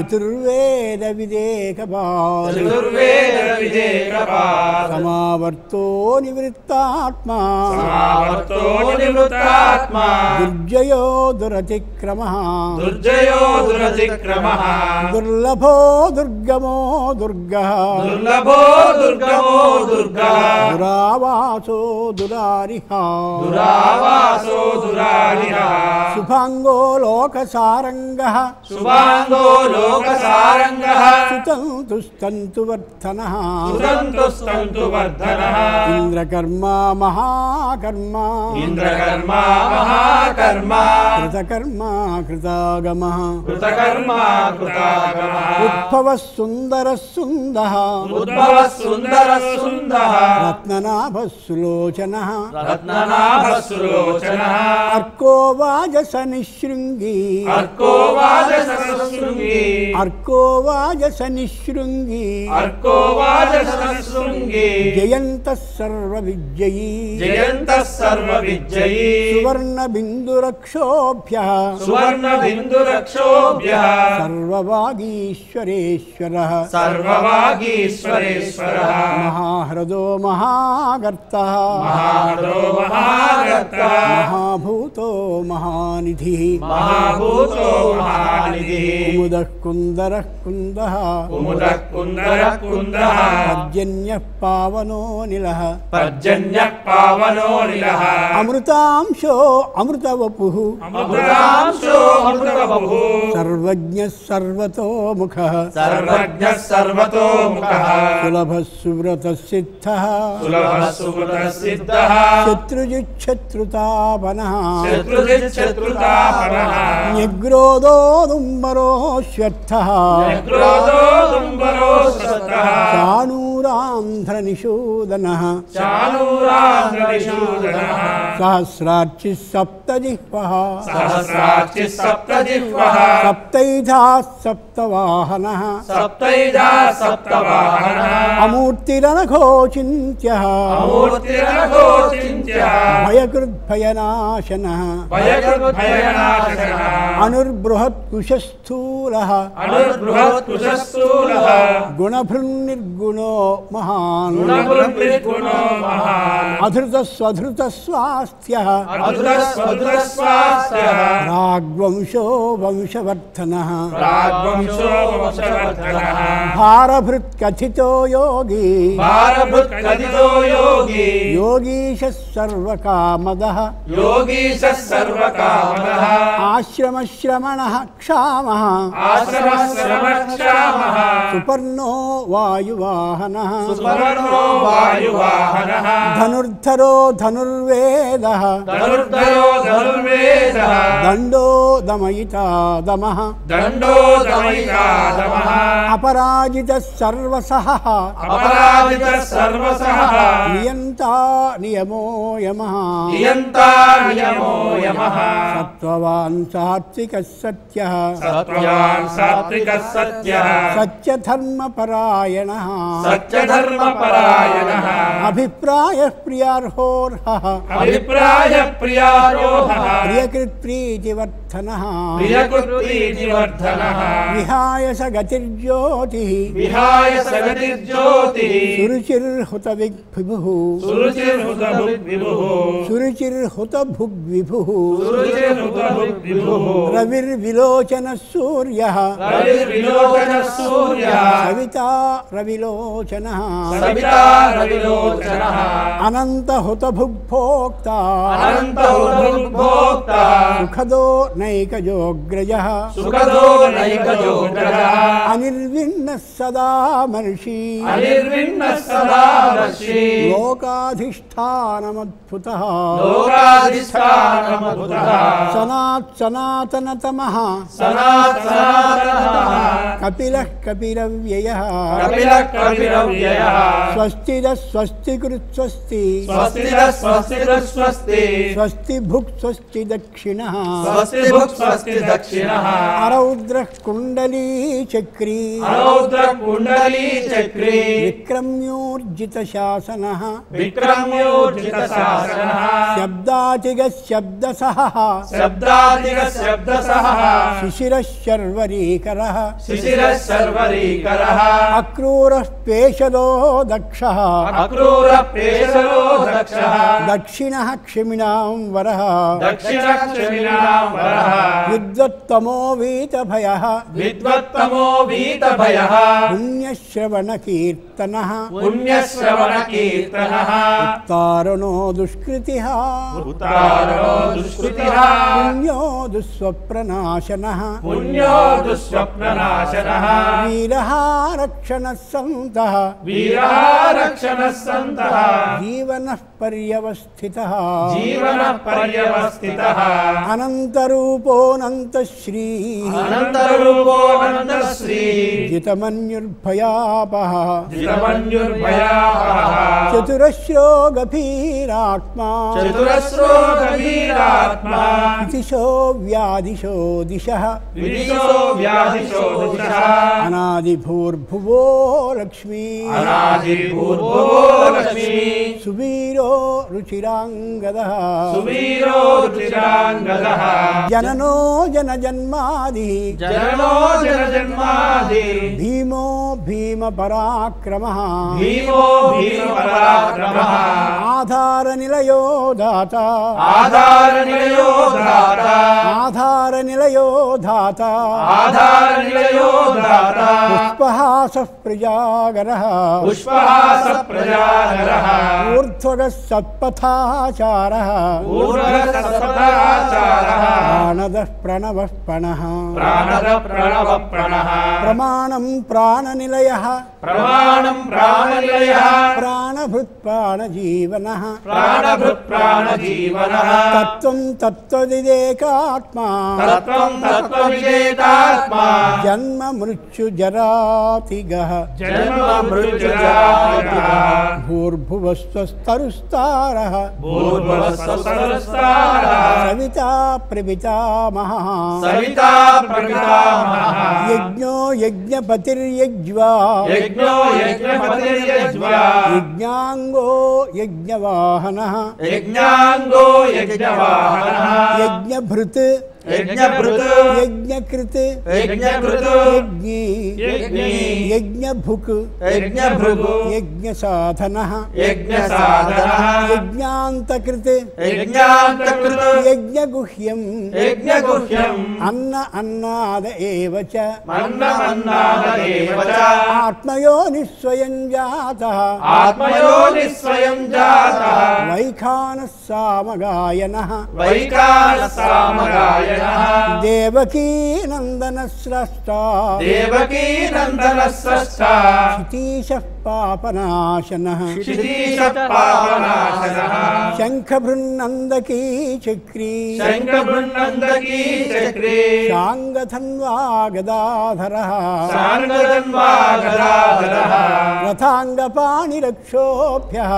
चतुर्वेदविदेकपाल चतुर्वेदविदेकपाल समावर्तो निवृत्तात्मा समावर्तो निवृत्तात्मा दुर्जयो दुरतिक्रमः दुर्जयो दुरतिक्रमः दुर्लभो दुर्गमो दुर्गः दुर्लभो दुर्गमो दुर्गः दुरावासो दुरारिहा दुरावासो दुरारिहा शुभाङ्गो लोकसारङ्गः शुभाङ्गो लोकसारङ्गः सुतन्तुस्तन्तुवर्धनः सुतन्तुस्तन्तुवर्धनः इन्द्रकर्मा महाकर्मा इन्द्रकर्मा महाकर्मा कृतकर्मा कृतागमः कृतकर्मा कृतागमः उद्भवः सुन्दरः सुन्दः उद्भवः सुन्दरः सुन्दः रत्ननाभः सुलोचनः रत्ननाभः सुलोचनः अर्को वाजसनिशृङ्गी अर्को वाजसशृङ्गी अर्को वाजसनिशृङ्गी अर्को वाजसशृङ्गी जयन्तः सर्वविजयी जयन्तः सर्वविजयी सुवर्णबिन्दुरक्षोभ्यः सुवर्णबिन्दुरक्षोभ्यः सर्ववागीश्वरेश्वरः सर्ववागीश्वरेश्वरः महाह्रदो महागर्तः महादो महागर्तः महाभूतो महानिधिः महाभूतो महानिधिः कुमुदः कुन्दरः कुन्दः कुमुदः कुन्दरः कुन्दः पर्जन्यः पावनो निलः पर्जन्यः पावनो निलः अमृतांशो अमृतवपुः अमृतांशो अमृतवपुः सर्वज्ञः सर्वतोमुखः सर्वज्ञः सर्वतोमुखः सुलभः सुव्रतः सिद्धः सुलभः सुकृतः सिद्धः शत्रुजिच्छत्रुतापनः शत्रुजिच्छत्रुतापनः न्यग्रोदोदुम्बरोऽश्वत्थः क्रोधो दुम्बरो सत्तः चाणूरान्ध्रनिषूदनः चाणूरान्ध्रनिषूदनः सहस्रार्चिः सप्तजिह्वः सहस्रार्चिः सप्तजिह्वः सप्तैधाः सप्तवाहनः सप्तैधा सप्तवाहनः अमूर्तिरनघोचिन्त्यः अमूर्तिरघोचिन्त्यः भयकृद्भयनाशनः भयकृद्भयनाशनः अनुर्बृहत्कुशस्थूलः अनुर्बृहत्कुशस्थूलः गुणभृन्निर्गुणो महान् गुणभृन्निर्गुणो महान् अधृतस्वधृतस्वास्थ्यः अधुरस्वधुरस्वास्थ्यः राग्वंशो वंशवर्धनः राग्वंशो वंशवर्धनः भारभृत्कथितो योगी भारभृत्कथितो योगी योगीशः सर्वकामदः योगीशः सर्वकामदः आश्रमश्रमणः क्षामः आश्रमश्रमक्षामः सुपर्णो वायुवाहनः सुपर्णो वायुवाहनः धनुर्धरो धनुर्वेदः धनुर्धरो धनुर्वेदः दण्डो दमयिता दमः दण्डो दमयिता दमः अपराजितः सर्वसः अपराजितः सर्वसः नियन्ता नियमो यमः नियन्ता नियमो यमः सत्त्ववान् सात्विकः सत्यः सत्त्ववान् सात्विकः सत्यः सत्यधर्मपरायणः सत्यधर्मपरायणः अभिप्रायः प्रियार्होर्हः अभिप्रायः प्रियारोहः प्रियकृत्प्रीतिवर्धनः प्रियकृत्प्रीतिवर्धनः विहाय स गतिर्ज्योतिः विहाय सगतिर्ज्योतिः सुरुचिर्हुतविग्विभुः सुरुचिर्हुतभुग्विभुः सुरुचिर्हुतभुग्विभुः सुरुचिर्हुतभुग्विभुः रविर्विलोचनः सूर्यः रविर्विलोचनः सूर्यः सविता रविलोचनः सविता रविलोचनः అనంత హుతభుగ్భోక్త అనంత హుతభుగ్భోక్త సుఖదో నైకజోగ్రజః సుఖదో నైకజోగ్రజః అనిర్విన్న సదా మర్షి అనిర్విన్న సదా దర్శి లోకాధిష్టానమద్భుతః లోకాధిష్టానమద్భుతః సనాతనతమః సనాతనః కపిలః కపిలవ్యయః కపిలః కపిలవ్యయః స్వస్తిద స్వస్తికృత్ స్వస్తి స్వస్తిద స్వస్తిద స్వస్తి స్వస్తి భుక్ స్వస్తి దక్షిణః స్వస్తి భుక్ స్వస్తి దక్షిణః అరౌద్రః కుండలీ చక్రీ అరౌద్ర కుండలీ చక్రీ విక్రమ్యోర్జిత శాసనః విక్రమ్యోర్జిత శాసనః శబ్దాతిగ శబ్దసహ శబ్దాదిగ శబ్దసః శిశిరః శర్వరీకరః శిశిరః సర్వరీకరః అక్రూరః పేషదో దక్షః అక్రూర ప్రేషలో దక్షః దక్షిణః క్షిమిణాం వరః దక్షిణ క్షమిణాం వరః విద్వత్తమో వీతభయః విద్వత్తమో వీతభయః పుణ్యశ్రవణ కీర్తనః పుణ్యశ్రవణ కీర్తనః తారణో దుష్కృతిః ఉత్తారణో దుష్కృతిః పుణ్యో దుస్వప్రనాశనః పుణ్యో దుస్వప్ననాశనః వీరః రక్షణః సంతః వీరః రక్షణః సంతః జీవనః పర్యవస్థితః జీవన పర్యవస్థితః అనంతరూపోనంతశ్రీ అనంతరూపోనంత శ్రీ జితమన్యుర్భయాపః జితమన్యుర్భయాపః చతురశ్రో గభీరాత్మా చతురస్రో గభీరాత్మా ఇతిశో వ్యాధిశో దిశః విదిశో వ్యాధిశో దిశః అనాదిభూర్భువో లక్ష్మీ అనాదిర్భూర్భువో లక్ష్మీ సువీరో రుచిరాంగదః సువీరో రుచిరాంగదః జననో జనజన్మాది జననో జనజన్మాది భీమో భీమ పరాక్రమః భీమో భీమ పరాక్రమః ఆధార నిలయో దాత ఆధార నిలయో దాత ఆధార నిలయో దాత ఆధార నిలయో దాత పుష్పహాస ప్రజాగరః పుష్పహాస ప్రజాగరః ఊర్ధ్వగः సత్పథాచారः ఊర్ధ్వగः సత్పథాచారः ప్రాణదః ప్రణవః పణః ప్రాణద ప్రణవ ప్రణః ప్రమాణం ప్రాణనిలయః ప్రమాణం ప్రాణనిలయః ప్రాణభృత్ ప్రాణజీవనః ప్రాణభృత్ ప్రాణజీవనః తత్వం తత్వదిదేకాత్మా తత్వం తత్వవిదేకాత్మా జన్మ మృత్యు జరాతిగః జన్మ మృత్యుజరాతిగః భూర్భువస్వస్తరుస్తారః భూర్భువస్వస్తరుస్తారః సవితా ప్రపితామహః సవితా ప్రపితామహః యజ్ఞో యజ్ఞపతిర్యజ్వా యజ్ఞో యజ్ఞపతిర్యజ్వా యజ్ఞాంగో యజ్ఞవాహనః యజ్ఞాంగో యజ్ఞవాహనః యజ్ఞభృత్ యజ్ఞభృత్ యజ్ఞకృత్ యజ్ఞకృత్ యజ్ఞీ యజ్ఞీ యజ్ఞభుక్ యజ్ఞభృగ్ యజ్ఞసాధనః యజ్ఞసాధనః యజ్ఞాంతకృత్ యజ్ఞాంతకృత్ యజ్ఞగుహ్యం యజ్ఞగుహ్యం అన్న అన్నాద ఏవ చ మన్నమన్నాద ఏవ చ ఆత్మయోనిస్వయం జాతః ఆత్మయోనిస్వయం జాతః వైఖానః సామగాయనః వైఖానసామగాయనః దేవకీ నందన స్రష్ట దేవకీ నందన స్రష్ట శితీశః పాపనాశనః శితీశః పాపనాశనః శంఖభృన్నందకీ చక్రీ శంఖబృన్నందకీ చక్రే శాంగధన్వా గదాధరః శాంగధన్వా గదాధరః రథాంగపాణిరక్షోభ్యః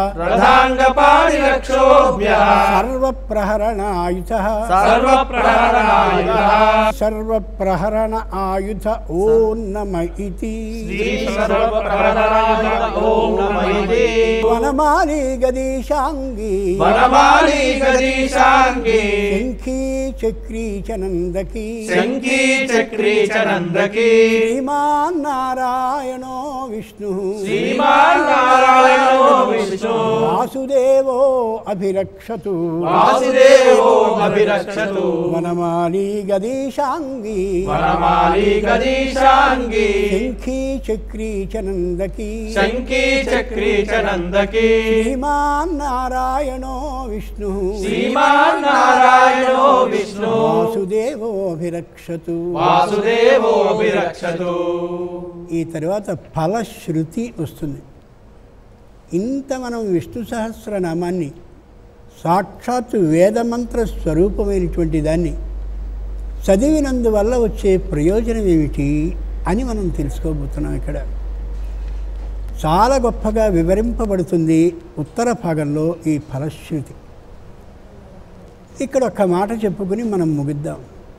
రథాంగపాణిరక్షోభ్యః సర్వప్రహరణాయుధః సర్వప్రహరణాయుధః సర్వప్రహరణ ఆయుధ ఓం నమ ఇతి శ్రీ సర్వప్రహరణాయుధ ఓం నమః ఇతి వనమాలి గదీశాం గదీశాంగి వనమాలి గదీశాంగి శంఖీ చక్రీ చ నందకీ శంఖీ చక్రీ చ నందకీ శ్రీమాన్ నారాయణో విష్ణు శ్రీమాన్ నారాయణో విష్ణు వాసుదేవో అభిరక్షతు వాసుదేవో అభిరక్షతు వనమాలి గదీశాంగి వనమాలి గదీశాంగి శంఖీ చక్రీ చ నందకీ శంఖీ చక్రీ చ నందకీ శ్రీమాన్ నారాయణో విష్ణు శ్రీమాన్ నారాయణో విష్ణు వాసుదేవోభిరక్షతు వాసుదేవో అభిరక్షతు. ఈ తర్వాత ఫలశ్రుతి వస్తుంది. ఇంత మనం విష్ణు సహస్రనామాన్ని సాక్షాత్తు వేదమంత్ర స్వరూపమైనటువంటి దాన్ని చదివినందువల్ల వచ్చే ప్రయోజనం ఏమిటి అని మనం తెలుసుకోబోతున్నాం. ఇక్కడ చాలా గొప్పగా వివరింపబడుతుంది ఉత్తర భాగంలో ఈ ఫలశ్రుతి. ఇక్కడ ఒక్క మాట చెప్పుకుని మనం ముగిద్దాం.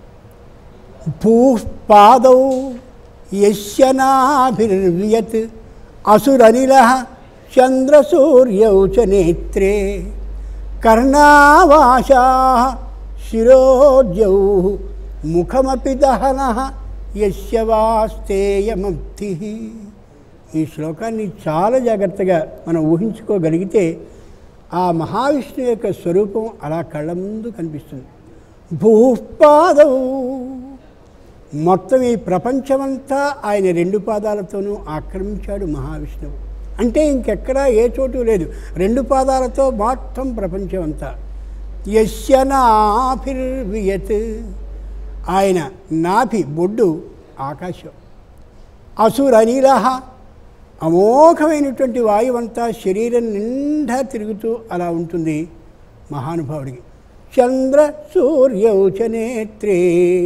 భూపాదౌ యస్యనాభిర్వ్యత్ అసురనిలః చంద్రసూర్యౌ చ నేత్రే కర్ణావాశాః శిరోద్యౌ ముఖమపి దహనః యస్య వాస్తేయమబ్ధిః. ఈ శ్లోకాన్ని చాలా జాగ్రత్తగా మనం ఊహించుకోగలిగితే ఆ మహావిష్ణువు యొక్క స్వరూపం అలా కళ్ళ ముందు కనిపిస్తుంది. భూపాదౌ మొత్తం ఈ ప్రపంచమంతా ఆయన రెండు పాదాలతోనూ ఆక్రమించాడు మహావిష్ణువు. అంటే ఇంకెక్కడా ఏ చోటు లేదు, రెండు పాదాలతో మొత్తం ప్రపంచం అంతా. యస్య నాభిర్వియత్ ఆయన నాభి బొడ్డు ఆకాశం. అసురనిలః అమోఘమైనటువంటి వాయువంతా శరీరం నిండా తిరుగుతూ అలా ఉంటుంది మహానుభావుడికి. చంద్ర సూర్యౌ చ నేత్రే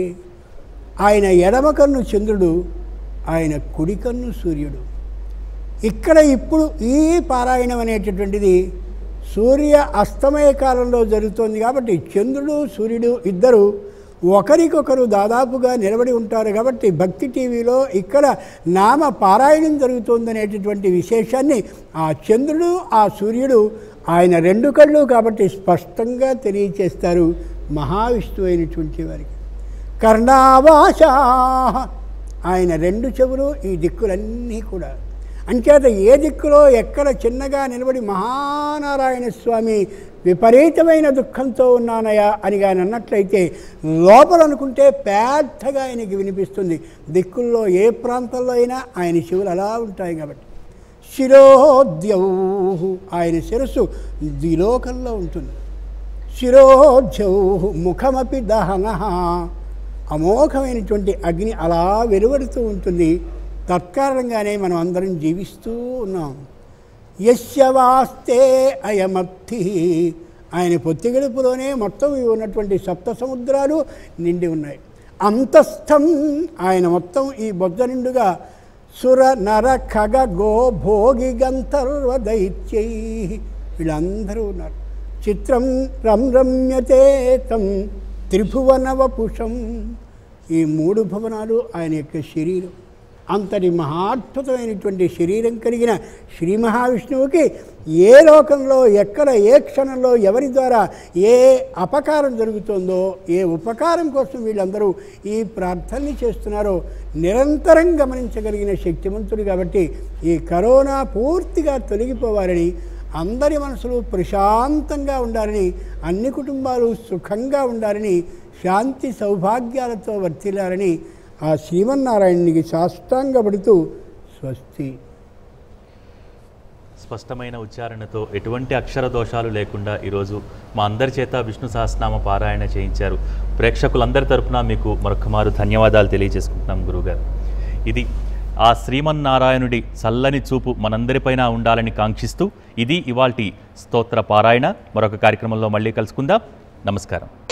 ఆయన ఎడమ కన్ను చంద్రుడు, ఆయన కుడి కన్ను సూర్యుడు. ఇక్కడ ఇప్పుడు ఈ పారాయణం అనేటటువంటిది సూర్య అస్తమయ కాలంలో జరుగుతోంది కాబట్టి చంద్రుడు సూర్యుడు ఇద్దరు ఒకరికొకరు దాదాపుగా నిలబడి ఉంటారు. కాబట్టి భక్తి టీవీలో ఇక్కడ నామ పారాయణం జరుగుతోందనేటటువంటి విశేషాన్ని ఆ చంద్రుడు ఆ సూర్యుడు ఆయన రెండు కళ్ళు కాబట్టి స్పష్టంగా తెలియచేస్తారు మహావిష్ణువు అయినటువంటి వారికి. కర్ణావాశా ఆయన రెండు చెవులు ఈ దిక్కులన్నీ కూడా. అంచేత ఏ దిక్కులో ఎక్కడ చిన్నగా నిలబడి మహానారాయణ స్వామి విపరీతమైన దుఃఖంతో ఉన్నానయా అని కానీ అన్నట్లయితే లోపల అనుకుంటే పెద్దగా ఆయనకి వినిపిస్తుంది. దిక్కుల్లో ఏ ప్రాంతంలో అయినా ఆయన చెవులు అలా ఉంటాయి కాబట్టి. శిరోద్యౌ ఆయన శిరస్సు ద్విలోకంలో ఉంటుంది. శిరోధ్యౌ ముఖమపి దహనః అమోఘమైనటువంటి అగ్ని అలా వెలువడుతూ ఉంటుంది. తత్కారణంగానే మనం అందరం జీవిస్తూ ఉన్నాం. యస్య వాస్తే అయమబ్ధి ఆయన పొత్తిగడుపులోనే మొత్తం ఉన్నటువంటి సప్త సముద్రాలు నిండి ఉన్నాయి. అంతస్థం ఆయన మొత్తం ఈ బొజ్జ నిండుగా సుర నర ఖగ గో భోగి గంధర్వ దైత్యై వీళ్ళందరూ ఉన్నారు. చిత్రం రమ్యతే తం త్రిభువన వపుషం ఈ మూడు భువనాలు ఆయన యొక్క శరీరం. అంతటి మహాద్భుతమైనటువంటి శరీరం కలిగిన శ్రీ మహావిష్ణువుకి ఏ లోకంలో ఎక్కడ ఏ క్షణంలో ఎవరి ద్వారా ఏ అపకారం జరుగుతుందో ఏ ఉపకారం కోసం వీళ్ళందరూ ఈ ప్రార్థనని చేస్తున్నారో నిరంతరం గమనించగలిగిన శక్తిమంతుడు. కాబట్టి ఈ కరోనా పూర్తిగా తొలగిపోవాలని అందరి మనసులు ప్రశాంతంగా ఉండాలని అన్ని కుటుంబాలు సుఖంగా ఉండాలని శాంతి సౌభాగ్యాలతో వర్తిల్లాలని ఆ శ్రీమన్నారాయణునికి సాష్టాంగపడుతూ స్వస్తి. స్పష్టమైన ఉచ్చారణతో ఎటువంటి అక్షర దోషాలు లేకుండా ఈరోజు మా అందరి చేత విష్ణు సహస్రనామ పారాయణ చేయించారు. ప్రేక్షకులందరి తరపున మీకు మరొకమారు ధన్యవాదాలు తెలియజేసుకుంటున్నాం గురువుగారు. ఇది ఆ శ్రీమన్నారాయణుడి చల్లని చూపు మనందరిపైన ఉండాలని కాంక్షిస్తూ ఇది ఇవాల్టి స్తోత్ర పారాయణ. మరొక కార్యక్రమంలో మళ్ళీ కలుసుకుందాం. నమస్కారం.